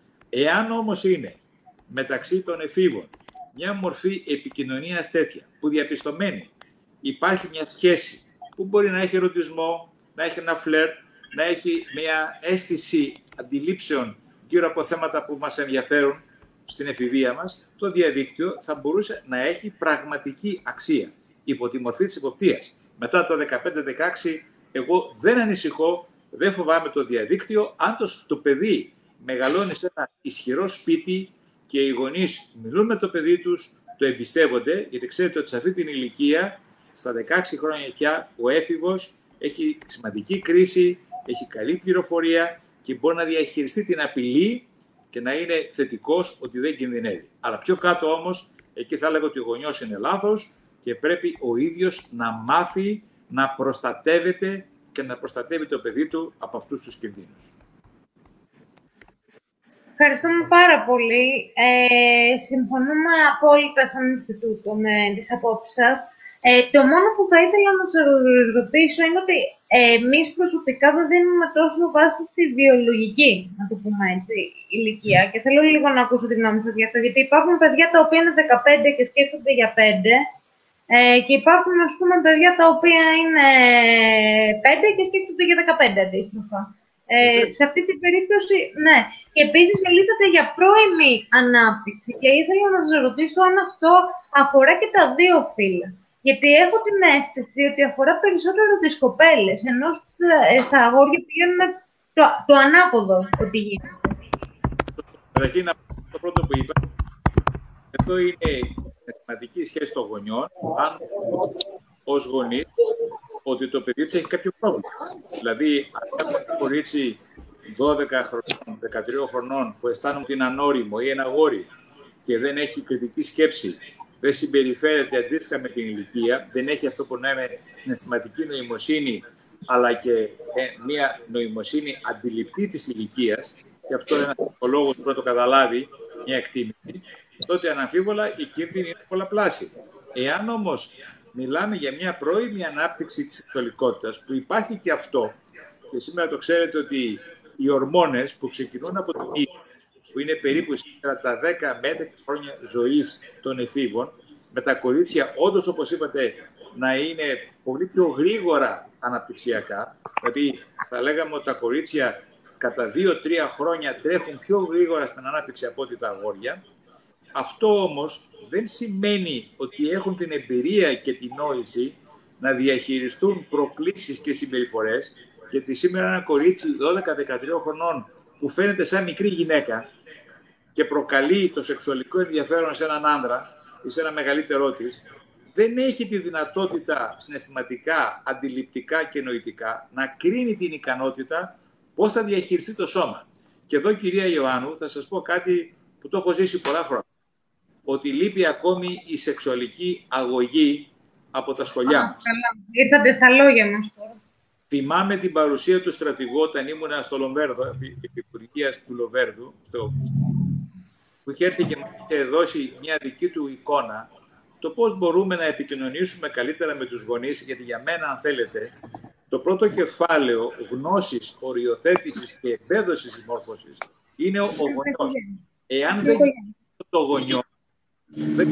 Εάν όμως είναι μεταξύ των εφήβων μια μορφή επικοινωνίας τέτοια που διαπιστωμένη υπάρχει μια σχέση που μπορεί να έχει ερωτισμό, να έχει ένα φλερτ, να έχει μια αίσθηση αντιλήψεων γύρω από θέματα που μας ενδιαφέρουν στην εφηβεία μας, το διαδίκτυο θα μπορούσε να έχει πραγματική αξία υπό τη μορφή της εποπτείας. Μετά το δεκαπέντε δεκαέξι, εγώ δεν ανησυχώ, δεν φοβάμαι το διαδίκτυο, αν το, το παιδί μεγαλώνει σε ένα ισχυρό σπίτι και οι γονείς μιλούν με το παιδί τους, το εμπιστεύονται, γιατί ξέρετε ότι σε αυτή την ηλικία, στα δεκαέξι χρόνια πια, ο έφηβος έχει σημαντική κρίση, έχει καλή πληροφορία και μπορεί να διαχειριστεί την απειλή και να είναι θετικός ότι δεν κινδυνεύει. Αλλά πιο κάτω όμως, εκεί θα έλεγα ότι ο γονιός είναι λάθος και πρέπει ο ίδιος να μάθει να προστατεύεται και να προστατεύει το παιδί του από αυτούς τους κινδύνους. Ευχαριστούμε πάρα πολύ. Ε, συμφωνούμε απόλυτα σαν Ινστιτούτο με τις απόψεις σας. Ε, το μόνο που θα ήθελα να σας ρωτήσω είναι ότι ε, εμείς προσωπικά δεν δίνουμε τόσο βάση στη βιολογική, να το πούμε έτσι, ηλικία. Και θέλω λίγο να ακούσω τη γνώμη σας γι' αυτό, γιατί υπάρχουν παιδιά τα οποία είναι δεκαπέντε και σκέφτονται για πέντε ε, και υπάρχουν, ας πούμε, παιδιά τα οποία είναι πέντε και σκέφτονται για δεκαπέντε αντίστοιχα. Ε, σε αυτή την περίπτωση, ναι. Και επίσης μιλήσατε για πρώιμη ανάπτυξη και ήθελα να σας ρωτήσω αν αυτό αφορά και τα δύο φύλλα. Γιατί έχω την αίσθηση ότι αφορά περισσότερο τις κοπέλες, ενώ στα αγόρια πηγαίνουμε το, το ανάποδο ότι γίνεται. Καταρχήν, το πρώτο που είπα, εδώ είναι η σημαντική σχέση των γονιών, αν ως γονείς, ότι το παιδί τους έχει κάποιο πρόβλημα. Δηλαδή, αν έχουμε ένα κορίτσι δώδεκα χρονών, δεκατρία χρονών, που αισθάνομαι ότι είναι ανώριμο ή ένα αγόρι και δεν έχει κριτική σκέψη, δεν συμπεριφέρεται αντίστοιχα με την ηλικία, δεν έχει αυτό που λέμε συναισθηματική νοημοσύνη, αλλά και ε, μια νοημοσύνη αντιληπτή της ηλικίας, και αυτό ένας ψυχολόγος που το καταλάβει, μια εκτίμηση, τότε αναμφίβολα η κίνδυνη είναι πολλαπλάσια. Εάν όμως μιλάμε για μια πρώιμη ανάπτυξη της σεξουαλικότητας, που υπάρχει και αυτό, και σήμερα το ξέρετε ότι οι ορμόνες που ξεκινούν από το ύπνο, που είναι περίπου σήμερα τα δέκα με έντεκα χρόνια ζωής των εφήβων, με τα κορίτσια όντως, όπως είπατε, να είναι πολύ πιο γρήγορα αναπτυξιακά, δηλαδή θα λέγαμε ότι τα κορίτσια κατά δύο τρία χρόνια τρέχουν πιο γρήγορα στην ανάπτυξη από ό,τι τα αγόρια. Αυτό όμως δεν σημαίνει ότι έχουν την εμπειρία και την νόηση να διαχειριστούν προκλήσεις και συμπεριφορές, γιατί σήμερα ένα κορίτσι δώδεκα δεκατρία χρονών που φαίνεται σαν μικρή γυναίκα και προκαλεί το σεξουαλικό ενδιαφέρον σε έναν άντρα ή σε ένα μεγαλύτερό της, δεν έχει τη δυνατότητα συναισθηματικά, αντιληπτικά και νοητικά να κρίνει την ικανότητα πώς θα διαχειριστεί το σώμα. Και εδώ, κυρία Ιωάννου, θα σας πω κάτι που το έχω ζήσει πολλά χρόνια. Ότι λείπει ακόμη η σεξουαλική αγωγή από τα σχολιά μας. Ήρθατε στα λόγια μας τώρα. Θυμάμαι την παρουσία του στρατηγού όταν ήμουν στο Λοβέρδο, επικουρικίας του Λοβέρδου, στο... που είχε έρθει και μας είχε δώσει μια δική του εικόνα το πώς μπορούμε να επικοινωνήσουμε καλύτερα με τους γονείς, γιατί για μένα, αν θέλετε, Το πρώτο κεφάλαιο γνώσης, οριοθέτησης και εμπέδωσης συμμόρφωσης είναι ο γονιός. Εάν δεν γίνει το γονιό, δεν...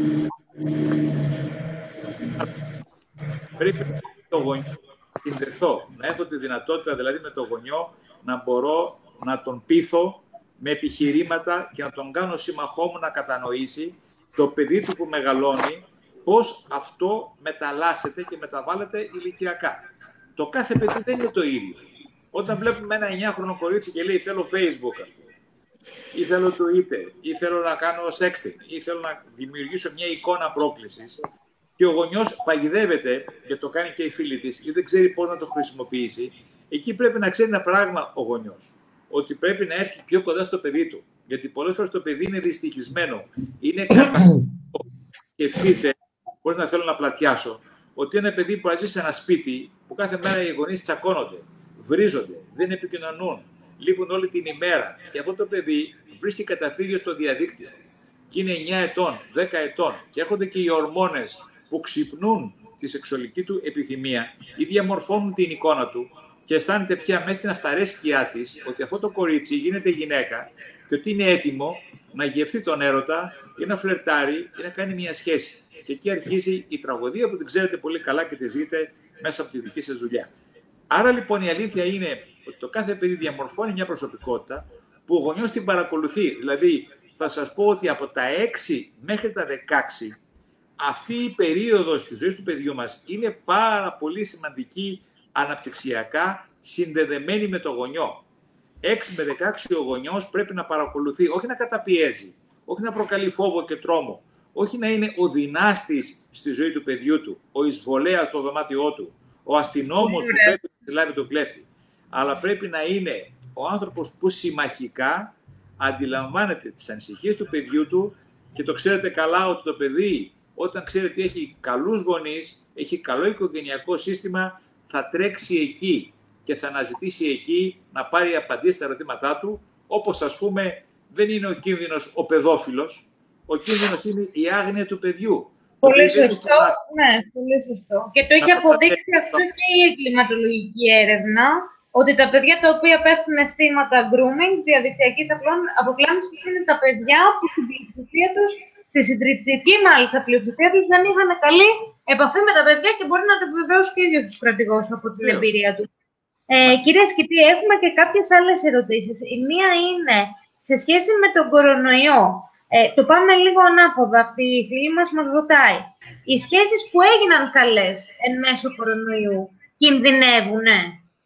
πρέπει το γονιό να συνδεθώ, να έχω τη δυνατότητα δηλαδή με το γονιό να μπορώ να τον πείθω με επιχειρήματα και να τον κάνω σύμμαχό μου να κατανοήσει το παιδί του που μεγαλώνει πώς αυτό μεταλλάσσεται και μεταβάλλεται ηλικιακά. Το κάθε παιδί δεν είναι το ίδιο. Όταν βλέπουμε ένα εννιάχρονο κορίτσι και λέει θέλω Facebook, ας πούμε, ή θέλω Twitter, ή θέλω να κάνω sexting, ή θέλω να δημιουργήσω μια εικόνα πρόκλησης, και ο γονιός παγιδεύεται, γιατί το κάνει και η φίλη της, ή δεν ξέρει πώς να το χρησιμοποιήσει, εκεί πρέπει να ξέρει ένα πράγμα ο γονιός. Ότι πρέπει να έρθει πιο κοντά στο παιδί του. Γιατί πολλές φορές το παιδί είναι δυστυχισμένο. Είναι καταστροφικό. Σκεφτείτε, χωρίς να θέλω να πλατιάσω, ότι ένα παιδί που ζει σε ένα σπίτι που κάθε μέρα οι γονείς τσακώνονται, βρίζονται, δεν επικοινωνούν, λείπουν όλη την ημέρα. Και αυτό το παιδί βρίσκει καταφύγιο στο διαδίκτυο. Και είναι εννιά ετών, δέκα ετών. Και έρχονται και οι ορμόνες που ξυπνούν τη σεξουαλική του επιθυμία ή διαμορφώνουν την εικόνα του. Και αισθάνεται πια μέσα στην αυταρέσκειά της ότι αυτό το κορίτσι γίνεται γυναίκα και ότι είναι έτοιμο να γευθεί τον έρωτα ή να φλερτάρει ή να κάνει μια σχέση. Και εκεί αρχίζει η τραγωδία που την ξέρετε πολύ καλά και τη ζείτε μέσα από τη δική σας δουλειά. Άρα λοιπόν η αλήθεια είναι ότι το κάθε παιδί διαμορφώνει μια προσωπικότητα που ο γονιός την παρακολουθεί. Δηλαδή θα σας πω ότι από τα έξι μέχρι τα δεκαέξι αυτή η περίοδος της ζωής του παιδιού μας είναι πάρα πολύ σημαντική αναπτυξιακά συνδεδεμένη με το γονιό. έξι με δεκαέξι ο γονιός πρέπει να παρακολουθεί, όχι να καταπιέζει, όχι να προκαλεί φόβο και τρόμο, όχι να είναι ο δυνάστης στη ζωή του παιδιού του, ο εισβολέας στο δωμάτιό του, ο αστυνόμος που πρέπει να συλλάβει τον κλέφτη. Αλλά πρέπει να είναι ο άνθρωπος που συμμαχικά αντιλαμβάνεται τις ανησυχίες του παιδιού του και το ξέρετε καλά ότι το παιδί όταν ξέρει ότι έχει καλούς γονείς, έχει καλό οικογενειακό σύστημα, θα τρέξει εκεί και θα αναζητήσει εκεί να πάρει απαντήσεις στα ερωτήματά του, όπως ας πούμε δεν είναι ο κίνδυνος ο παιδόφιλος, ο κίνδυνος είναι η άγνοια του παιδιού. Πολύ σωστό, ναι, πολύ σωστό. Και το έχει αποδείξει αυτό και η εγκληματολογική έρευνα, ότι τα παιδιά τα οποία πέφτουν θύματα grooming, διαδικτυακής αποκλάμισης, είναι τα παιδιά που στην πλειοψηφία τους, στη συντριπτική μάλιστα πλειοψηφία τους, δεν είχαν καλή επαφή με τα παιδιά και μπορεί να το επιβεβαιώσει και ο ίδιος ο κρατηγός από την yeah. εμπειρία του. Ε, κυρία Σκητή, έχουμε και κάποιες άλλες ερωτήσεις. Η μία είναι σε σχέση με τον κορονοϊό. Ε, το πάμε λίγο ανάποδα. Αυτή η φίλη μας μας ρωτάει. Οι σχέσεις που έγιναν καλές εν μέσω κορονοϊού κινδυνεύουνε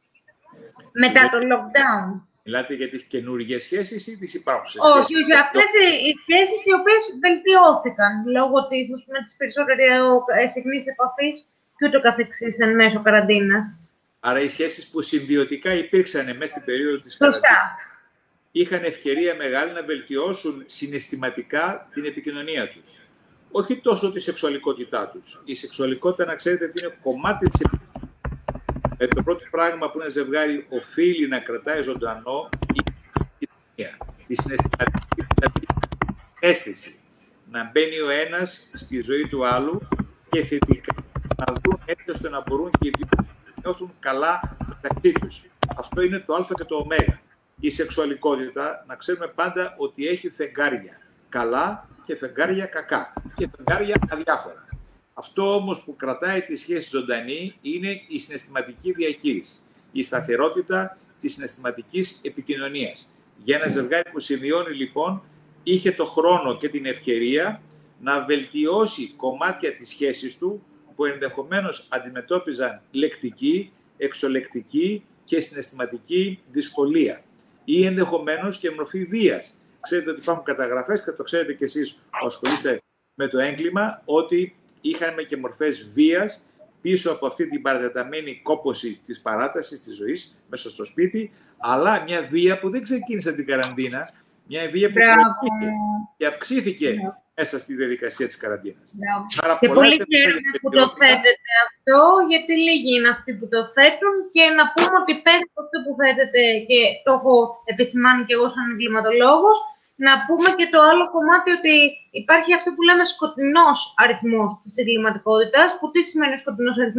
μετά το lockdown? Μιλάτε για τις καινούργιες σχέσεις ή τις υπάρχουσες σχέσεις? Όχι, για αυτές οι σχέσεις οι οποίες βελτιώθηκαν λόγω της, ας πούμε, της περισσότερης συχνής επαφής και ούτω καθεξής εν μέσω καραντίνας. Άρα οι σχέσεις που συμβιωτικά υπήρξαν μέσα στην περίοδο της καραντίνας είχαν ευκαιρία μεγάλη να βελτιώσουν συναισθηματικά την επικοινωνία τους. Όχι τόσο τη σεξουαλικότητά τους. Η σεξουαλικότητα, να ξέρετε, ότι είναι κομμάτι της επικοινωνίας. Ε, το πρώτο πράγμα που ένα ζευγάρι οφείλει να κρατάει ζωντανό είναι η κοινωνία. Τη συναισθηματική δηλαδή, αίσθηση. Να μπαίνει ο ένας στη ζωή του άλλου και θετικά να βρουν έτσι ώστε να μπορούν και οι δύο να νιώθουν καλά μεταξύ τους. Αυτό είναι το α και το ω. Η σεξουαλικότητα, να ξέρουμε πάντα ότι έχει φεγγάρια καλά και φεγγάρια κακά και φεγγάρια αδιάφορα. Αυτό όμως που κρατάει τη σχέση ζωντανή είναι η συναισθηματική διαχείριση, η σταθερότητα της συναισθηματικής επικοινωνίας. Για ένα ζευγάρι που σημειώνει λοιπόν, είχε το χρόνο και την ευκαιρία να βελτιώσει κομμάτια της σχέσης του που ενδεχομένως αντιμετώπιζαν λεκτική, εξολεκτική και συναισθηματική δυσκολία ή ενδεχομένως και μορφή βίας. Ξέρετε ότι υπάρχουν καταγραφές και το ξέρετε κι εσείς που ασχολείστε με το έγκλημα, ότι είχαμε και μορφές βίας πίσω από αυτή την παρατεταμένη κόπωση της παράτασης της ζωής μέσα στο σπίτι, αλλά μια βία που δεν ξεκίνησε την καραντίνα, μια βία που προηγήθηκε και αυξήθηκε yeah. μέσα στη διαδικασία της καραντίνας. Yeah. Και πολύ χαίρομαι που το θέτετε αυτό, γιατί λίγοι είναι αυτοί που το θέτουν και να πούμε ότι πέρα από αυτό που θέτετε και το έχω επισημάνει και εγώ σαν εγκληματολόγος, να πούμε και το άλλο κομμάτι ότι υπάρχει αυτό που λέμε σκοτεινός αριθμός της εγκληματικότητας. Που τι σημαίνει σκοτεινός αριθμός?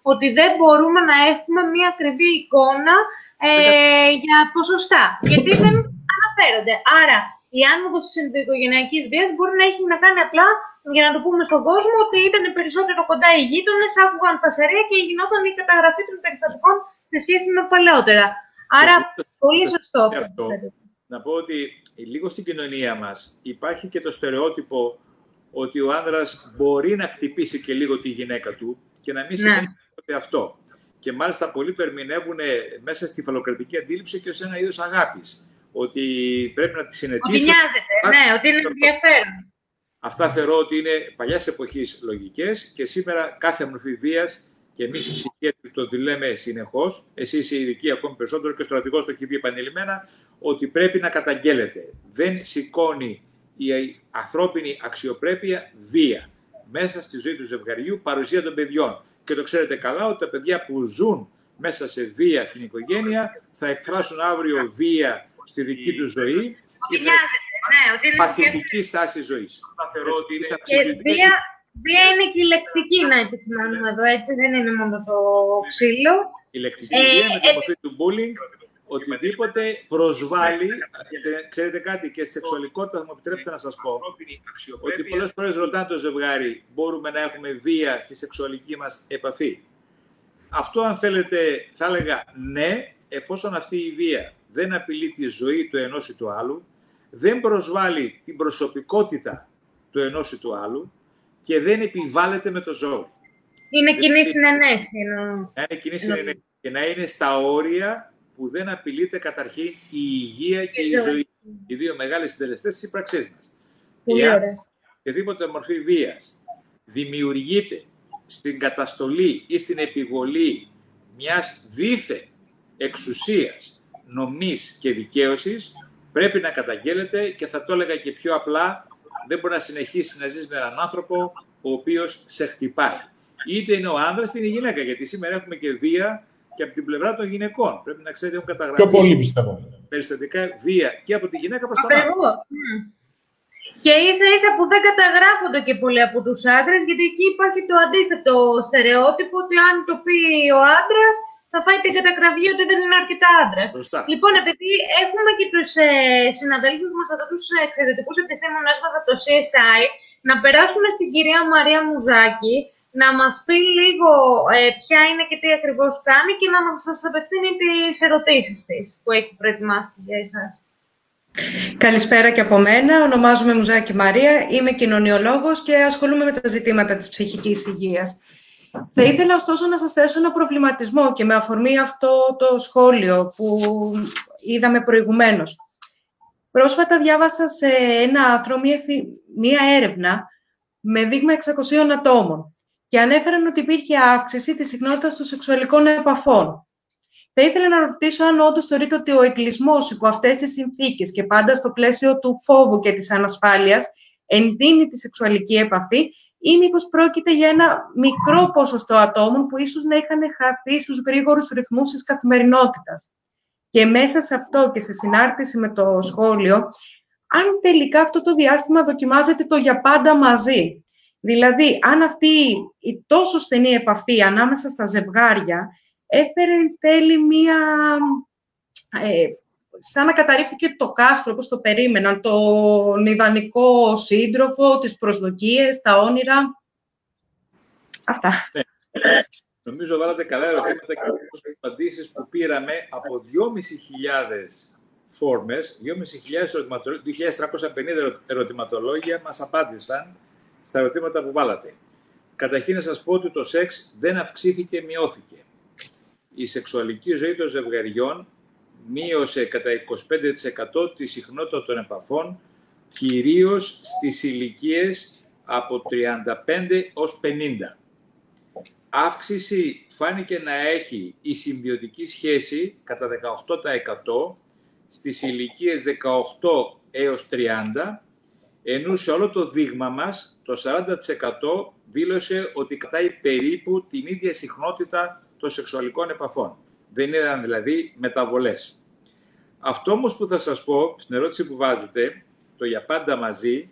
ότι δεν μπορούμε να έχουμε μία ακριβή εικόνα ε, για ποσοστά, γιατί δεν αναφέρονται. Άρα, η άνοδος της ενδοοικογενειακής βίας μπορεί να έχει να κάνει απλά, για να το πούμε στον κόσμο, ότι ήταν περισσότερο κοντά οι γείτονες, άκουγαν φασαρία και γινόταν η καταγραφή των περιστατικών σε σχέση με παλαιότερα. Άρα, πολύ σωστό αυτό. Να πω ότι λίγο στην κοινωνία μας υπάρχει και το στερεότυπο ότι ο άνδρας μπορεί να χτυπήσει και λίγο τη γυναίκα του και να μην ναι. σημαίνει ότι αυτό. Και μάλιστα πολλοί το ερμηνεύουν μέσα στη φαλοκρατική αντίληψη και ως ένα είδος αγάπης. Ότι πρέπει να τη συνετίσει. Ότι νοιάζεται, ναι, ότι είναι ενδιαφέρον. Αυτά θεωρώ ότι είναι παλιάς εποχής λογικές και σήμερα κάθε μορφή βίας, και εμείς οι ψυχίατροι το λέμε συνεχώς, εσείς οι ειδικοί ακόμη περισσότερο και ο στρατηγός το έχει πει επανειλημμένα, ότι πρέπει να καταγγέλλεται. Δεν σηκώνει η ανθρώπινη αξιοπρέπεια βία μέσα στη ζωή του ζευγαριού, παρουσία των παιδιών. Και το ξέρετε καλά ότι τα παιδιά που ζουν μέσα σε βία στην οικογένεια θα εκφράσουν αύριο βία στη δική του ζωή. Ναι, παθητική στάση ζωής. Και βία, βία είναι και η λεκτική, να επισημάνουμε εδώ, έτσι, δεν είναι μόνο το ξύλο. Η λεκτική ε, βία με τη μορφή του bullying, οτιδήποτε προσβάλλει, ξέρετε κάτι, και στη σεξουαλικότητα θα μου επιτρέψετε να σας πω, ότι πολλές φορές ρωτάνε το ζευγάρι, μπορούμε να έχουμε βία στη σεξουαλική μας επαφή. Αυτό, αν θέλετε, θα έλεγα ναι, εφόσον αυτή η βία δεν απειλεί τη ζωή του ενός ή του άλλου, δεν προσβάλλει την προσωπικότητα του ενός ή του άλλου και δεν επιβάλλεται με το ζώο. Είναι κοινή συνενέση. Να είναι κοινή συνενέση και να είναι στα όρια που δεν απειλείται καταρχήν η υγεία και η, η ζωή. Οι δύο μεγάλες συντελεστές της ύπαρξής μας. Εάν οποιαδήποτε μορφή βίας δημιουργείται στην καταστολή ή στην επιβολή μιας δίθεν εξουσίας, νομής και δικαίωσης, πρέπει να καταγγέλλεται και θα το έλεγα και πιο απλά, δεν μπορεί να συνεχίσει να ζεις με έναν άνθρωπο ο οποίος σε χτυπάει. Είτε είναι ο άνδρας είτε είναι η γυναίκα, γιατί σήμερα έχουμε και βία και από την πλευρά των γυναικών. Πρέπει να ξέρετε, έχουν καταγραφεί. Πιο πολύ πιστεύω. Περιστατικά βία και από τη γυναίκα προς τον άντρα. Ακριβώς. Και ίσα ίσα που δεν καταγράφονται και πολλοί από τους άντρες, γιατί εκεί υπάρχει το αντίθετο στερεότυπο ότι αν το πει ο άντρας, θα φάει την κατακραυγή ότι δεν είναι αρκετά άντρας. Λοιπόν, επειδή έχουμε και τους ε, συναδέλφους μας εδώ, τους εξαιρετικούς επιστήμονες μας από το σι ες άι, να περάσουμε στην κυρία Μαρία Μουζάκη, να μας πει λίγο ε, ποια είναι και τι ακριβώς κάνει και να μας σας απευθύνει τις ερωτήσεις της που έχει προετοιμάσει για εσάς. Καλησπέρα και από μένα. Ονομάζομαι Μουζάκη Μαρία, είμαι κοινωνιολόγος και ασχολούμαι με τα ζητήματα της ψυχικής υγείας. Θα ήθελα ωστόσο να σας θέσω ένα προβληματισμό και με αφορμή αυτό το σχόλιο που είδαμε προηγουμένως. Πρόσφατα διάβασα σε ένα άρθρο μία, μία έρευνα με δείγμα εξακοσίων ατόμων και ανέφεραν ότι υπήρχε αύξηση της συχνότητας των σεξουαλικών επαφών. Θα ήθελα να ρωτήσω αν όντως θεωρείτε ότι ο εγκλισμός υπό αυτές τις συνθήκες και πάντα στο πλαίσιο του φόβου και της ανασφάλειας εντείνει τη σεξουαλική επαφή ή μήπως πρόκειται για ένα μικρό ποσοστό ατόμων που ίσως να είχαν χαθεί στους γρήγορους ρυθμούς της καθημερινότητας. Και μέσα σε αυτό και σε συνάρτηση με το σχόλιο, αν τελικά αυτό το διάστημα δοκιμάζεται το για πάντα μαζί. Δηλαδή, αν αυτή η τόσο στενή επαφή ανάμεσα στα ζευγάρια έφερε εν τέλει μία... Ε, σαν να καταρρίφθηκε το κάστρο, όπως το περίμεναν, τον ιδανικό σύντροφο, τις προσδοκίες, τα όνειρα. Αυτά. Ναι. Νομίζω βάλατε καλά ερωτήματα και απαντήσεις που πήραμε από δυόμισι χιλιάδες φόρμες, δυόμισι χιλιάδες δύο χιλιάδες τριακόσια πενήντα ερωτηματολόγια μας απάντησαν στα ερωτήματα που βάλατε. Καταρχήν να σας πω ότι το σεξ δεν αυξήθηκε, μειώθηκε. Η σεξουαλική ζωή των ζευγαριών μείωσε κατά είκοσι πέντε τοις εκατό τη συχνότητα των επαφών, κυρίως στις ηλικίες από τριάντα πέντε έως πενήντα. Αύξηση φάνηκε να έχει η συμβιωτική σχέση κατά δεκαοκτώ τοις εκατό στις ηλικίες δεκαοκτώ έως τριάντα, ενώ σε όλο το δείγμα μας το σαράντα τοις εκατό δήλωσε ότι κρατάει περίπου την ίδια συχνότητα των σεξουαλικών επαφών. Δεν ήταν δηλαδή μεταβολές. Αυτό όμως που θα σας πω, στην ερώτηση που βάζετε, το για πάντα μαζί,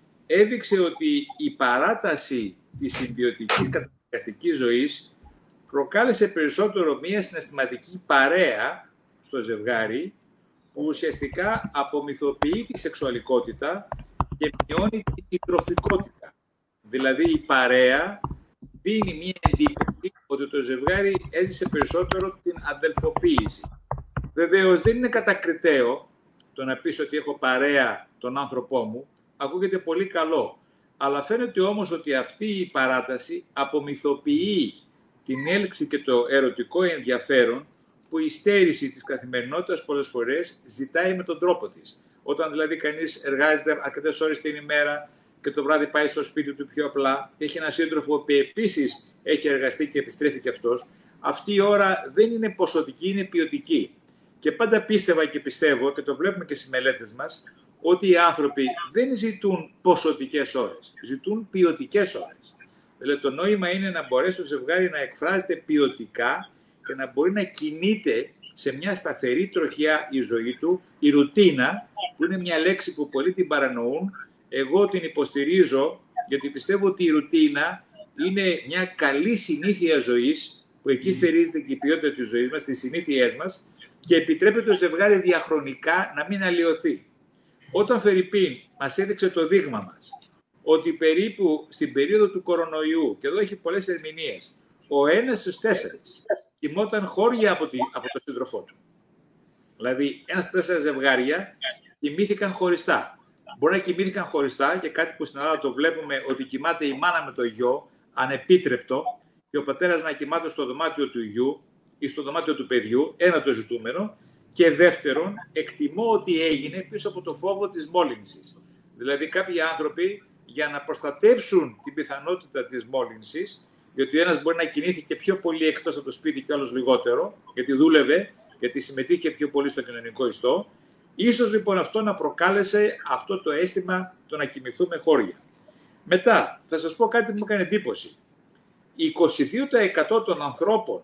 έδειξε ότι η παράταση της συμβιωτικής καταναγκαστικής ζωής προκάλεσε περισσότερο μία συναισθηματική παρέα στο ζευγάρι που ουσιαστικά απομυθοποιεί τη σεξουαλικότητα και μειώνει τη συντροφικότητα. Δηλαδή η παρέα δίνει μία εντύπωση ότι το ζευγάρι έζησε περισσότερο την αδελφοποίηση. Βεβαίως δεν είναι κατακριτέο το να πεις ότι έχω παρέα τον άνθρωπό μου, ακούγεται πολύ καλό. Αλλά φαίνεται όμως ότι αυτή η παράταση απομυθοποιεί την έλξη και το ερωτικό ενδιαφέρον που η στέρηση της καθημερινότητας πολλές φορές ζητάει με τον τρόπο της. Όταν δηλαδή κανείς εργάζεται αρκετές ώρες την ημέρα και το βράδυ πάει στο σπίτι του πιο απλά και έχει έναν σύντροφο που επίσης έχει εργαστεί και επιστρέφει και αυτός, αυτή η ώρα δεν είναι ποσοτική, είναι ποιοτική. Και πάντα πίστευα και πιστεύω, και το βλέπουμε και στις μελέτες μας, ότι οι άνθρωποι δεν ζητούν ποσοτικές ώρες, ζητούν ποιοτικές ώρες. Δηλαδή το νόημα είναι να μπορέσει το ζευγάρι να εκφράζεται ποιοτικά και να μπορεί να κινείται σε μια σταθερή τροχιά η ζωή του, η ρουτίνα, που είναι μια λέξη που πολλοί την παρανοούν. Εγώ την υποστηρίζω, γιατί πιστεύω ότι η ρουτίνα είναι μια καλή συνήθεια ζωής, που εκεί στερίζεται και η ποιότητα της ζωής μας, τις συνήθειές μας, και επιτρέπει το ζευγάρι διαχρονικά να μην αλλοιωθεί. Όταν Φερρυπίν μας έδειξε το δείγμα μας ότι περίπου στην περίοδο του κορονοϊού, και εδώ έχει πολλές ερμηνείες, ο ένας στους τέσσερις κοιμόταν χώρια από, τη, από τον σύντροφό του. Δηλαδή, ένα στα τέσσερα ζευγάρια κοιμήθηκαν χωριστά. Μπορεί να κοιμήθηκαν χωριστά και κάτι που στην Ελλάδα το βλέπουμε, ότι κοιμάται η μάνα με το γιο, ανεπίτρεπτο, και ο πατέρας να κοιμάται στο δωμάτιο του γιου ή στο δωμάτιο του παιδιού, ένα το ζητούμενο. Και δεύτερον, εκτιμώ ότι έγινε πίσω από το φόβο της μόλυνσης. Δηλαδή, κάποιοι άνθρωποι, για να προστατεύσουν την πιθανότητα της μόλυνσης, γιατί ο ένας μπορεί να κινήθηκε πιο πολύ εκτός από το σπίτι και άλλος λιγότερο, γιατί δούλευε, γιατί συμμετείχε πιο πολύ στο κοινωνικό ιστό, ίσως λοιπόν αυτό να προκάλεσε αυτό το αίσθημα το να κοιμηθούμε χώρια. Μετά, θα σας πω κάτι που μου έκανε εντύπωση. είκοσι δύο τοις εκατό των ανθρώπων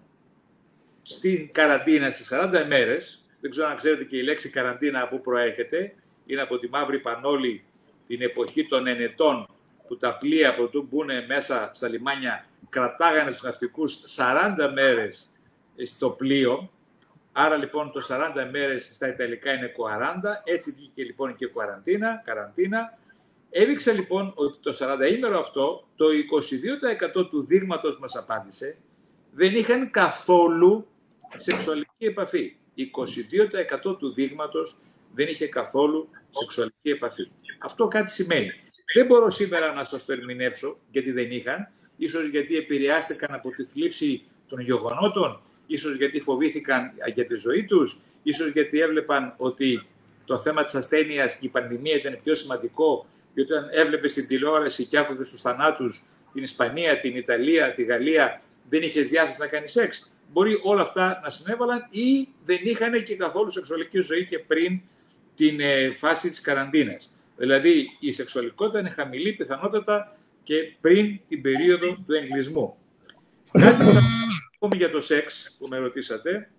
στην καραντίνα στις σαράντα ημέρες, δεν ξέρω αν ξέρετε και η λέξη καραντίνα από πού προέρχεται, είναι από τη Μαύρη Πανόλη, την εποχή των ενετών, που τα πλοία προτού μπουν μέσα στα λιμάνια κρατάγανε τους ναυτικούς σαράντα μέρες στο πλοίο. Άρα λοιπόν το σαράντα μέρες στα Ιταλικά είναι κουαράντα, έτσι βγήκε λοιπόν και κουαραντίνα, καραντίνα. Έδειξε λοιπόν ότι το σαράντα αυτό, το είκοσι δύο τοις εκατό του δείγματος μας απάντησε, δεν είχαν καθόλου σεξουαλική επαφή. είκοσι δύο τοις εκατό του δείγματος δεν είχε καθόλου σεξουαλική επαφή. Αυτό κάτι σημαίνει. Δεν μπορώ σήμερα να σας το ερμηνεύσω γιατί δεν είχαν, ίσως γιατί επηρεάστηκαν από τη θλίψη των γεγονότων, ίσως γιατί φοβήθηκαν για τη ζωή τους, ίσως γιατί έβλεπαν ότι το θέμα της ασθένειας και η πανδημία ήταν πιο σημαντικό, γιατί όταν έβλεπες στην τηλεόραση και άκουγες στους θανάτους την Ισπανία, την Ιταλία, τη Γαλλία, δεν είχες διάθεση να κάνεις σεξ. Μπορεί όλα αυτά να συνέβαλαν ή δεν είχαν και καθόλου σεξουαλική ζωή και πριν την ε, φάση της καραντίνας. Δηλαδή η σεξουαλικότητα είναι χαμηλή πιθανότατα και πριν την περίοδο του εγκλεισμού. Κάτι που θα πούμε για το σεξ που με ρωτήσατε,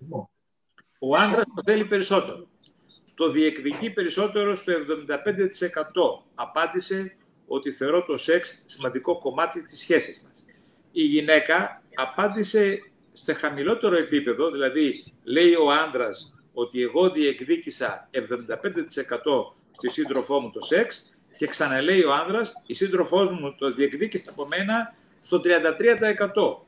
ο άντρας το θέλει περισσότερο. Το διεκδικεί περισσότερο στο εβδομήντα πέντε τοις εκατό. Απάντησε ότι θεωρώ το σεξ σημαντικό κομμάτι της σχέσης μας. Η γυναίκα απάντησε σε χαμηλότερο επίπεδο, δηλαδή λέει ο άντρας ότι εγώ διεκδίκησα εβδομήντα πέντε τοις εκατό στη σύντροφό μου το σεξ και ξαναλέει ο άντρας η σύντροφός μου το διεκδίκησε από μένα στο τριάντα τρία τοις εκατό.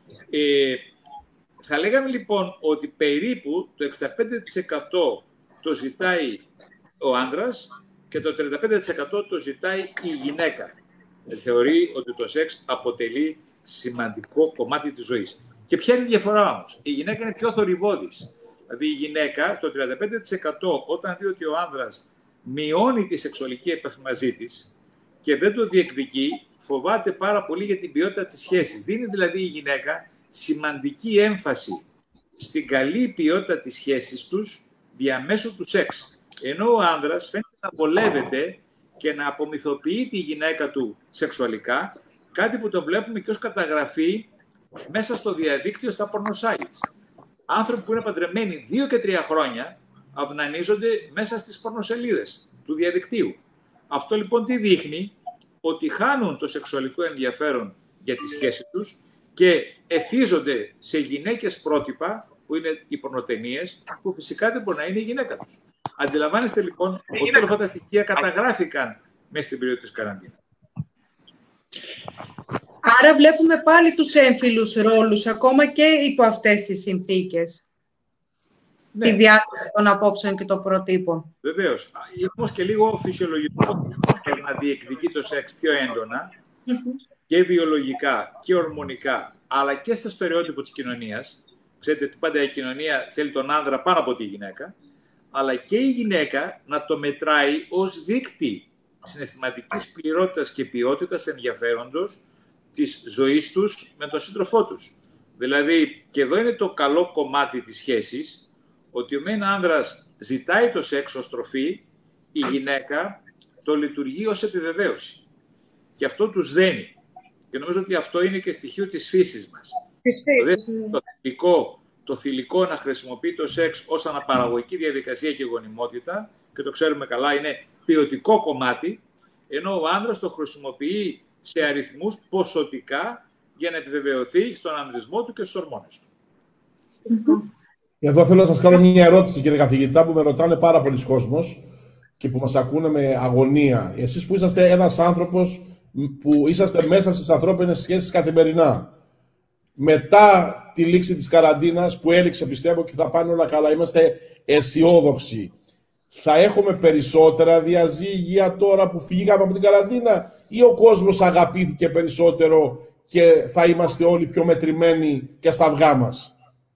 Ε, θα λέγαμε λοιπόν ότι περίπου το εξήντα πέντε τοις εκατό το ζητάει ο άντρας και το τριάντα πέντε τοις εκατό το ζητάει η γυναίκα. Θεωρεί ότι το σεξ αποτελεί σημαντικό κομμάτι της ζωής. Και ποια είναι η διαφορά όμως? Η γυναίκα είναι πιο θορυβώδης. Δηλαδή η γυναίκα στο τριάντα πέντε τοις εκατό όταν δει ότι ο άνδρας μειώνει τη σεξουαλική επαφή μαζί της και δεν το διεκδικεί, φοβάται πάρα πολύ για την ποιότητα της σχέσης. Δίνει δηλαδή η γυναίκα σημαντική έμφαση στην καλή ποιότητα της σχέσης τους διαμέσου του σεξ. Ενώ ο άνδρας φαίνεται να βολεύεται και να απομυθοποιεί τη γυναίκα του σεξουαλικά, κάτι που το βλέπουμε και ως καταγραφή μέσα στο διαδίκτυο στα porno-sites. Άνθρωποι που είναι παντρεμένοι δύο και τρία χρόνια αυνανίζονται μέσα στις πορνοσελίδες του διαδικτύου. Αυτό λοιπόν τι δείχνει? Ότι χάνουν το σεξουαλικό ενδιαφέρον για τη σχέση τους και εθίζονται σε γυναίκες πρότυπα, που είναι οι πορνοτενίες, που φυσικά δεν μπορεί να είναι η γυναίκα τους. Αντιλαμβάνεστε λοιπόν ότι όλα αυτά τα στοιχεία καταγράφηκαν μέσα στην περίοδο της καραντίνας. Άρα βλέπουμε πάλι τους έμφυλους ρόλους, ακόμα και υπό αυτές τις συνθήκες. Ναι. Τη διάσταση των απόψεων και των προτύπων. Βεβαίως. Είναι όμως και λίγο φυσιολογικό να διεκδικεί το σεξ πιο έντονα και βιολογικά και ορμονικά, αλλά και στα στερεότυπο της κοινωνίας. Ξέρετε ότι πάντα η κοινωνία θέλει τον άνδρα πάνω από τη γυναίκα, αλλά και η γυναίκα να το μετράει ως δείκτη συναισθηματικής πληρότητας και ποιότητας ενδιαφέροντος της ζωής τους με τον σύντροφό τους. Δηλαδή, και εδώ είναι το καλό κομμάτι της σχέσης, ότι ο μεν άνδρας ζητάει το σεξ ως τροφή, η γυναίκα το λειτουργεί ως επιβεβαίωση. Και αυτό τους δένει. Και νομίζω ότι αυτό είναι και στοιχείο της φύσης μας. Το θηλυκό, το θηλυκό να χρησιμοποιεί το σεξ ως αναπαραγωγική διαδικασία και γονιμότητα, και το ξέρουμε καλά, είναι ποιοτικό κομμάτι, ενώ ο άνδρας το χρησιμοποιεί σε αριθμούς ποσοτικά για να επιβεβαιωθεί στον ανδρισμό του και στους ορμόνες του. Mm-hmm. Εδώ θέλω να σας κάνω μια ερώτηση, κύριε καθηγητά, που με ρωτάνε πάρα πολλοί κόσμος και που μας ακούνε με αγωνία. Εσείς που είσαστε ένας άνθρωπος που είσαστε μέσα στις ανθρώπινες σχέσεις καθημερινά, μετά τη λήξη της καραντίνας που έληξε, πιστεύω, και θα πάνε όλα καλά, είμαστε αισιόδοξοι. Θα έχουμε περισσότερα διαζύγια τώρα που φύγαμε από την καραντίνα, ή ο κόσμος αγαπήθηκε περισσότερο και θα είμαστε όλοι πιο μετρημένοι και στα αυγά μας?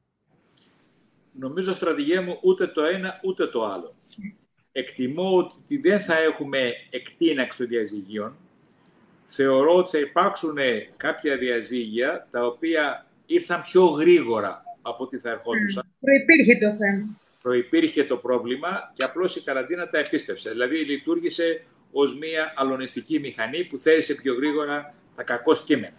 Νομίζω, στρατηγέ μου, ούτε το ένα ούτε το άλλο. Εκτιμώ ότι δεν θα έχουμε εκτείναξη των διαζυγίων. Θεωρώ ότι θα υπάρξουν κάποια διαζύγια τα οποία ήρθαν πιο γρήγορα από ό,τι θα ερχόντουσαν. Mm. Προϋπήρχε το θέμα. Προϋπήρχε το πρόβλημα και απλώς η καραντίνα τα επίστευσε. Δηλαδή λειτουργήσε ως μια αλωνιστική μηχανή που θέρισε πιο γρήγορα τα κακώς κείμενα.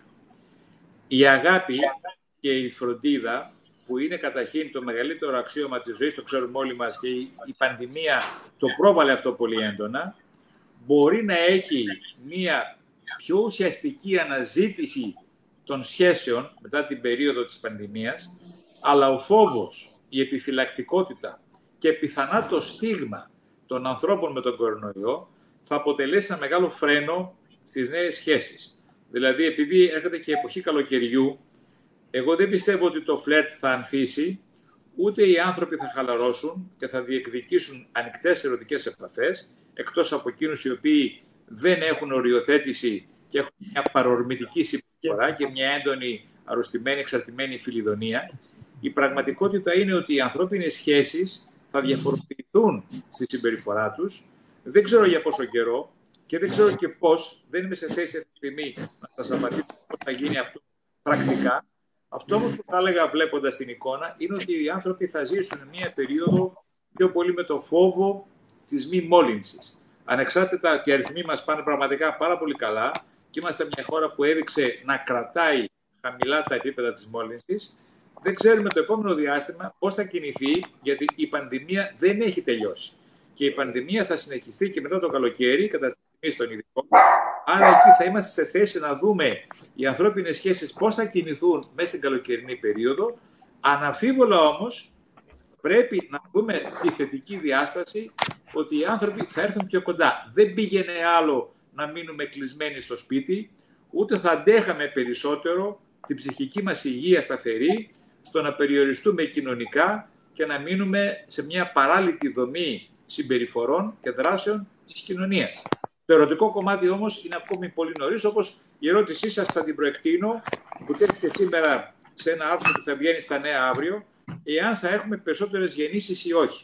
Η αγάπη και η φροντίδα, που είναι καταρχήν το μεγαλύτερο αξίωμα της ζωής, το ξέρουμε όλοι μας, και η πανδημία το πρόβαλε αυτό πολύ έντονα, μπορεί να έχει μία πιο ουσιαστική αναζήτηση των σχέσεων μετά την περίοδο της πανδημίας, αλλά ο φόβος, η επιφυλακτικότητα και πιθανά το στίγμα των ανθρώπων με τον κορονοϊό θα αποτελέσει ένα μεγάλο φρένο στις νέες σχέσεις. Δηλαδή, επειδή έρχεται και η εποχή καλοκαιριού, εγώ δεν πιστεύω ότι το φλερτ θα ανθίσει, ούτε οι άνθρωποι θα χαλαρώσουν και θα διεκδικήσουν ανοιχτές ερωτικές επαφές, εκτός από εκείνους οι οποίοι δεν έχουν οριοθέτηση και έχουν μια παρορμητική συμπεριφορά και μια έντονη αρρωστημένη, εξαρτημένη φιλιδονία. Η πραγματικότητα είναι ότι οι ανθρώπινες σχέσεις θα διαφοροποιηθούν στη συμπεριφορά τους. Δεν ξέρω για πόσο καιρό και δεν ξέρω και πώς, δεν είμαι σε θέση αυτή τη στιγμή να σας απαντήσω πώς θα γίνει αυτό πρακτικά. Αυτό όμως που θα έλεγα βλέποντας την εικόνα είναι ότι οι άνθρωποι θα ζήσουν μια περίοδο πιο πολύ με το φόβο της μη μόλυνσης. Ανεξάρτητα ότι οι αριθμοί μας πάνε πραγματικά πάρα πολύ καλά και είμαστε μια χώρα που έδειξε να κρατάει χαμηλά τα επίπεδα της μόλυνσης, δεν ξέρουμε το επόμενο διάστημα πώς θα κινηθεί, γιατί η πανδημία δεν έχει τελειώσει. Και η πανδημία θα συνεχιστεί και μετά το καλοκαίρι, κατά τη στιγμή των ειδικών. Άρα εκεί θα είμαστε σε θέση να δούμε οι ανθρώπινες σχέσεις πώς θα κινηθούν μέσα στην καλοκαιρινή περίοδο. Αναμφίβολα όμως πρέπει να δούμε τη θετική διάσταση ότι οι άνθρωποι θα έρθουν πιο κοντά. Δεν πήγαινε άλλο να μείνουμε κλεισμένοι στο σπίτι, ούτε θα αντέχαμε περισσότερο την ψυχική μας υγεία σταθερή στο να περιοριστούμε κοινωνικά και να μείνουμε σε μια παράλυτη δομή συμπεριφορών και δράσεων της κοινωνίας. Το ερωτικό κομμάτι όμως είναι ακόμη πολύ νωρίς, όπως η ερώτησή σας θα την προεκτείνω, που έρχεται σήμερα σε ένα άρθρο που θα βγαίνει στα Νέα αύριο, εάν θα έχουμε περισσότερες γεννήσεις ή όχι.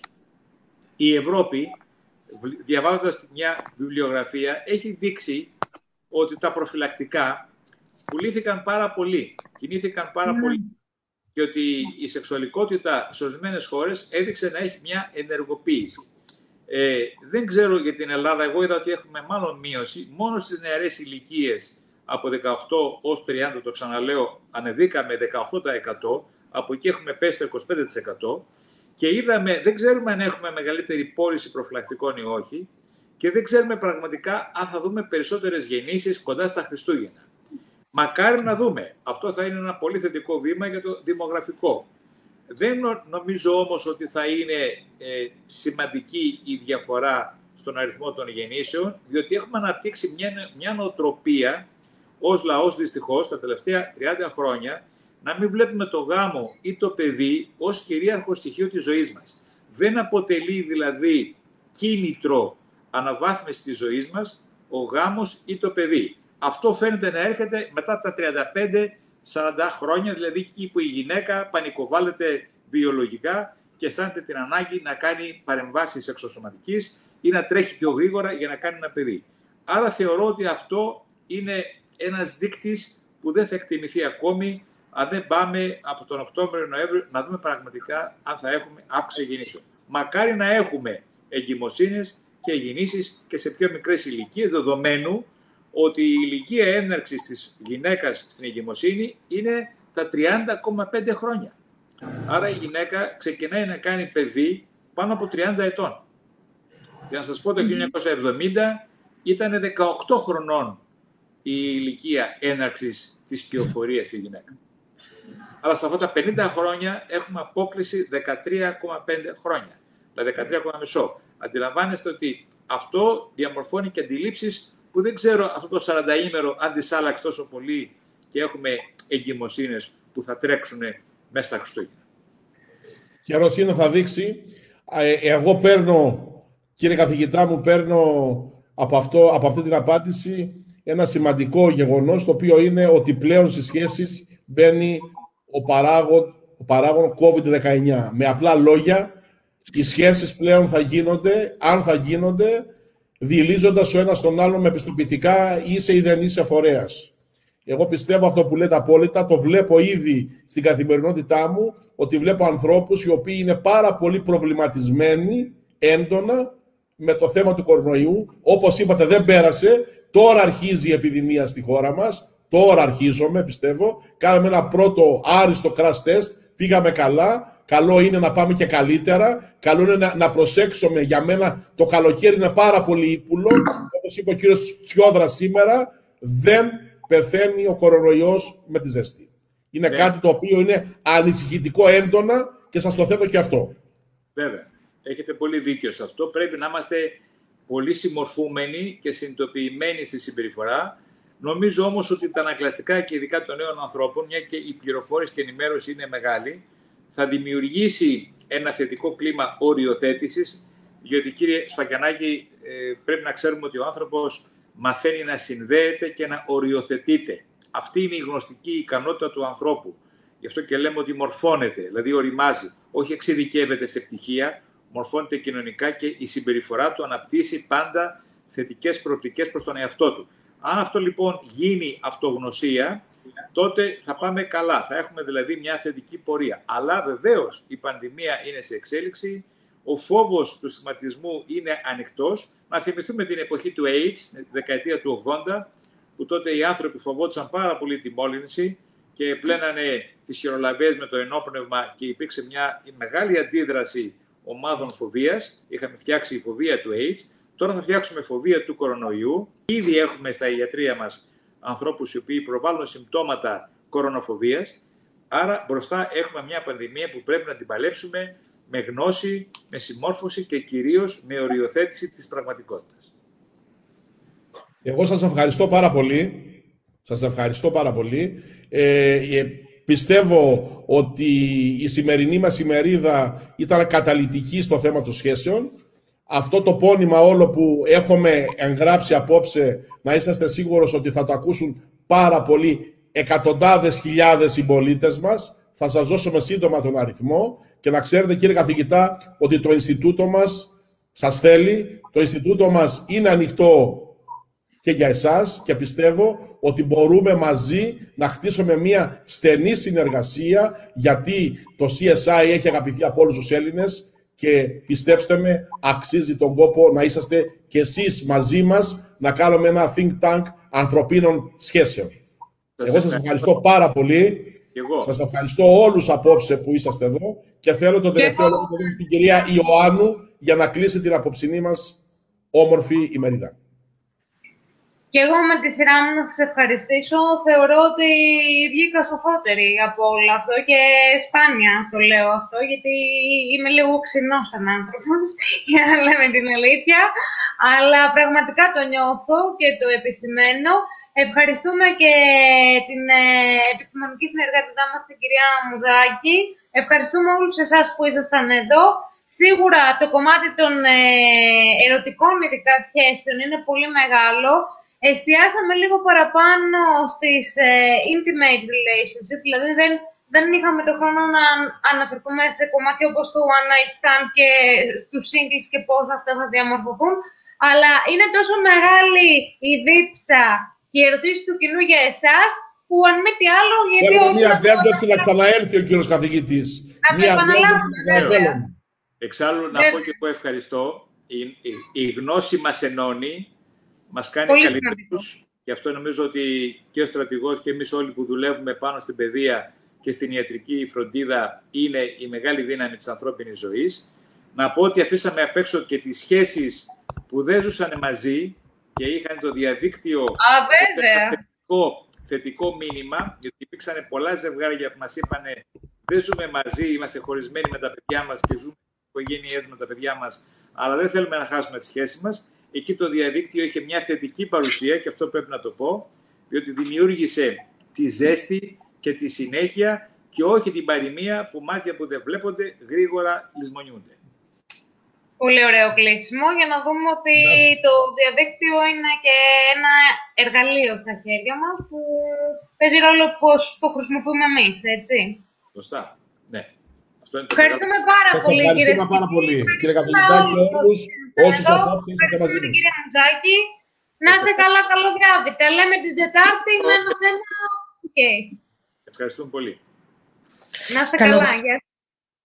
Η Ευρώπη, διαβάζοντας μια βιβλιογραφία, έχει δείξει ότι τα προφυλακτικά πουλήθηκαν πάρα πολύ, κινήθηκαν πάρα mm. πολύ, και ότι η σεξουαλικότητα σε ορισμένες χώρες έδειξε να έχει μια ενεργοποίηση. Ε, δεν ξέρω για την Ελλάδα, εγώ είδα ότι έχουμε μάλλον μείωση, μόνο στις νεαρές ηλικίες από δεκαοκτώ ως τριάντα, το ξαναλέω, ανεβήκαμε δεκαοκτώ τοις εκατό, από εκεί έχουμε πέσει το είκοσι πέντε τοις εκατό και είδαμε, δεν ξέρουμε αν έχουμε μεγαλύτερη πώληση προφυλακτικών ή όχι και δεν ξέρουμε πραγματικά αν θα δούμε περισσότερες γεννήσεις κοντά στα Χριστούγεννα. Μακάρι να δούμε. Αυτό θα είναι ένα πολύ θετικό βήμα για το δημογραφικό. Δεν νομίζω όμως ότι θα είναι ε, σημαντική η διαφορά στον αριθμό των γεννήσεων, διότι έχουμε αναπτύξει μια, μια νοοτροπία ως λαός δυστυχώς τα τελευταία τριάντα χρόνια να μην βλέπουμε το γάμο ή το παιδί ως κυρίαρχο στοιχείο της ζωής μας. Δεν αποτελεί δηλαδή κίνητρο αναβάθμιση της ζωής μας ο γάμος ή το παιδί. Αυτό φαίνεται να έρχεται μετά τα τριάντα πέντε σαράντα χρόνια, δηλαδή εκεί που η γυναίκα πανικοβάλλεται βιολογικά και αισθάνεται την ανάγκη να κάνει παρεμβάσεις εξωσωματικής ή να τρέχει πιο γρήγορα για να κάνει ένα παιδί. Άρα θεωρώ ότι αυτό είναι ένας δείκτης που δεν θα εκτιμηθεί ακόμη αν δεν πάμε από τον Οκτώβριο-Νοέμβριο να δούμε πραγματικά αν θα έχουμε αύξηση γεννήσεων. Μακάρι να έχουμε εγκυμοσύνες και γεννήσεις και σε πιο μικρές ηλικίες, δεδομένου ότι η ηλικία έναρξης της γυναίκας στην εγκυμοσύνη είναι τα τριάντα κόμμα πέντε χρόνια. Άρα η γυναίκα ξεκινάει να κάνει παιδί πάνω από τριάντα ετών. Για να σας πω, το χίλια εννιακόσια εβδομήντα ήταν δεκαοκτώ χρονών η ηλικία έναρξης της κυοφορίας στη γυναίκα. Αλλά σε αυτά τα πενήντα χρόνια έχουμε απόκληση δεκατρία κόμμα πέντε χρόνια. Δηλαδή δεκατρία κόμμα πέντε. Αντιλαμβάνεστε ότι αυτό διαμορφώνει και αντιλήψεις που δεν ξέρω αυτό το σαρανταήμερο αν τις άλλαξε τόσο πολύ και έχουμε εγκυμοσύνες που θα τρέξουν μέσα στα Χριστούγεννα. Καιρός είναι, θα δείξει. Εγώ παίρνω, κύριε καθηγητά μου, παίρνω από, αυτό, από αυτή την απάντηση ένα σημαντικό γεγονός, το οποίο είναι ότι πλέον στις σχέσεις μπαίνει ο παράγον, ο παράγον κόβιντ δεκαεννιά. Με απλά λόγια, οι σχέσεις πλέον θα γίνονται, αν θα γίνονται, διηλίζοντας ο ένας τον άλλον με πιστοποιητικά είσαι ή δεν είσαι φορέας. Εγώ πιστεύω αυτό που λέτε απόλυτα, το βλέπω ήδη στην καθημερινότητά μου, ότι βλέπω ανθρώπους οι οποίοι είναι πάρα πολύ προβληματισμένοι έντονα με το θέμα του κορονοϊού. Όπως είπατε, δεν πέρασε, τώρα αρχίζει η επιδημία στη χώρα μας, τώρα αρχίζουμε, πιστεύω. Κάναμε ένα πρώτο άριστο crash test, πήγαμε καλά. Καλό είναι να πάμε και καλύτερα. Καλό είναι να, να προσέξουμε. Για μένα το καλοκαίρι είναι πάρα πολύ ύπουλο. Όπως είπε ο κύριος Τσιόδρας σήμερα, δεν πεθαίνει ο κορονοϊός με τη ζέστη. Είναι ναι. κάτι το οποίο είναι ανησυχητικό έντονα και σας το θέτω και αυτό. Βέβαια. Έχετε πολύ δίκιο σε αυτό. Πρέπει να είμαστε πολύ συμμορφούμενοι και συνειδητοποιημένοι στη συμπεριφορά. Νομίζω όμως ότι τα ανακλαστικά και ειδικά των νέων ανθρώπων, μια και η πληροφόρηση και η ενημέρωση είναι μεγάλη, θα δημιουργήσει ένα θετικό κλίμα οριοθέτησης, διότι κύριε Σφακιανάκη, πρέπει να ξέρουμε ότι ο άνθρωπος μαθαίνει να συνδέεται και να οριοθετείται. Αυτή είναι η γνωστική ικανότητα του ανθρώπου. Γι' αυτό και λέμε ότι μορφώνεται, δηλαδή οριμάζει, όχι εξειδικεύεται σε πτυχία, μορφώνεται κοινωνικά και η συμπεριφορά του αναπτύσσει πάντα θετικές προοπτικές προς τον εαυτό του. Αν αυτό λοιπόν γίνει αυτογνωσία, τότε θα πάμε καλά. Θα έχουμε δηλαδή μια θετική πορεία. Αλλά βεβαίως η πανδημία είναι σε εξέλιξη, ο φόβος του στιγματισμού είναι ανοιχτός. Να θυμηθούμε την εποχή του AIDS, δεκαετία του ογδόντα, που τότε οι άνθρωποι φοβόντουσαν πάρα πολύ τη μόλυνση και πλένανε τις χειρολαβές με το ενόπνευμα και υπήρξε μια μεγάλη αντίδραση ομάδων φοβίας. Είχαμε φτιάξει η φοβία του AIDS. Τώρα θα φτιάξουμε φοβία του κορονοϊού. Ήδη έχουμε στα ιατρεία μας ανθρώπους οι οποίοι προβάλλουν συμπτώματα κορονοφοβίας. Άρα μπροστά έχουμε μια πανδημία που πρέπει να την παλέψουμε με γνώση, με συμμόρφωση και κυρίως με οριοθέτηση της πραγματικότητας. Εγώ σας ευχαριστώ πάρα πολύ. Σας ευχαριστώ πάρα πολύ. Ε, ε, πιστεύω ότι η σημερινή μας ημερίδα ήταν καταλυτική στο θέμα των σχέσεων. Αυτό το πόνημα όλο που έχουμε εγγράψει απόψε, να είσαστε σίγουρος ότι θα το ακούσουν πάρα πολλοί εκατοντάδες χιλιάδες συμπολίτες μας. Θα σας δώσουμε σύντομα τον αριθμό και να ξέρετε, κύριε καθηγητά, ότι το Ινστιτούτο μας σας θέλει. Το Ινστιτούτο μας είναι ανοιχτό και για εσάς και πιστεύω ότι μπορούμε μαζί να χτίσουμε μια στενή συνεργασία, γιατί το σι ες άι έχει αγαπηθεί από όλους τους Έλληνες και πιστέψτε με, αξίζει τον κόπο να είσαστε και εσείς μαζί μας, να κάνουμε ένα think tank ανθρωπίνων σχέσεων. Σας Εγώ σας ευχαριστώ πάρα πολύ. Εγώ. Σας ευχαριστώ όλους απόψε που είσαστε εδώ και θέλω το τελευταίο λόγο να δώσω στην κυρία Ιωάννου για να κλείσει την απόψινή μας όμορφη ημερίδα. Και εγώ με τη σειρά μου να σας ευχαριστήσω. Θεωρώ ότι βγήκα σοφότερη από όλο αυτό και σπάνια το λέω αυτό, γιατί είμαι λίγο ξινός σαν άνθρωπος, για να λέμε την αλήθεια. Αλλά πραγματικά το νιώθω και το επισημαίνω. Ευχαριστούμε και την ε, επιστημονική συνεργάτητά μας, την κυρία Μουζάκη. Ευχαριστούμε όλους εσάς που ήσασταν εδώ. Σίγουρα το κομμάτι των ε, ερωτικών ειδικά σχέσεων είναι πολύ μεγάλο. Εστιάσαμε λίγο παραπάνω στις ε, intimate relationships, δηλαδή δεν, δεν είχαμε το χρόνο να αναφερθούμε σε κομμάτια όπως το one night stand και στους singles και πώς αυτά θα διαμορφωθούν. Αλλά είναι τόσο μεγάλη η δίψα και οι ερωτήσεις του κοινού για εσάς, που αν μη τι άλλο... Γιατί Θέλω μια δέσμευση να ξαναέλθει ο κύριος καθηγητής. Να το επαναλάβουμε, βέβαια. Εξάλλου, να πω και εγώ ευχαριστώ. Η, η, η γνώση μας ενώνει, μας κάνει πολύ καλύτερους. Και αυτό νομίζω ότι και ο στρατηγός και εμείς όλοι που δουλεύουμε πάνω στην παιδεία και στην ιατρική φροντίδα είναι η μεγάλη δύναμη της ανθρώπινης ζωής. Να πω ότι αφήσαμε απ' έξω και τις σχέσεις που δεν ζούσαν μαζί και είχαν το διαδίκτυο. Α, βέβαια. Θετικό, θετικό μήνυμα, γιατί υπήρξαν πολλά ζευγάρια που μας είπαν δεν ζούμε μαζί, είμαστε χωρισμένοι με τα παιδιά μας και ζούμε τις οικογένειές με τα παιδιά μας, αλλά δεν θέλουμε να χάσουμε τη σχέση μας. Εκεί το διαδίκτυο είχε μια θετική παρουσία και αυτό πρέπει να το πω, διότι δημιούργησε τη ζέστη και τη συνέχεια και όχι την παροιμία που μάτια που δεν βλέπονται γρήγορα λησμονιούνται. Πολύ ωραίο κλείσιμο για να δούμε ότι το διαδίκτυο είναι και ένα εργαλείο στα χέρια μας που παίζει ρόλο πώς το χρησιμοποιούμε εμείς, έτσι. Σωστά, ναι. Αυτό είναι το ευχαριστούμε πάρα Σας πολύ, κύριε ευχαριστούμε πάρα πολύ, κύριε καθηγητά, και όλους όσους απόψε είσαστε μαζί μας. Κύριε Μουζάκη, να είστε καλά, καλό βράδυ. Τα λέμε την Τετάρτη με ένα θέμα. Okay. Ευχαριστούμε πολύ. Να είστε καλά, γεια σας.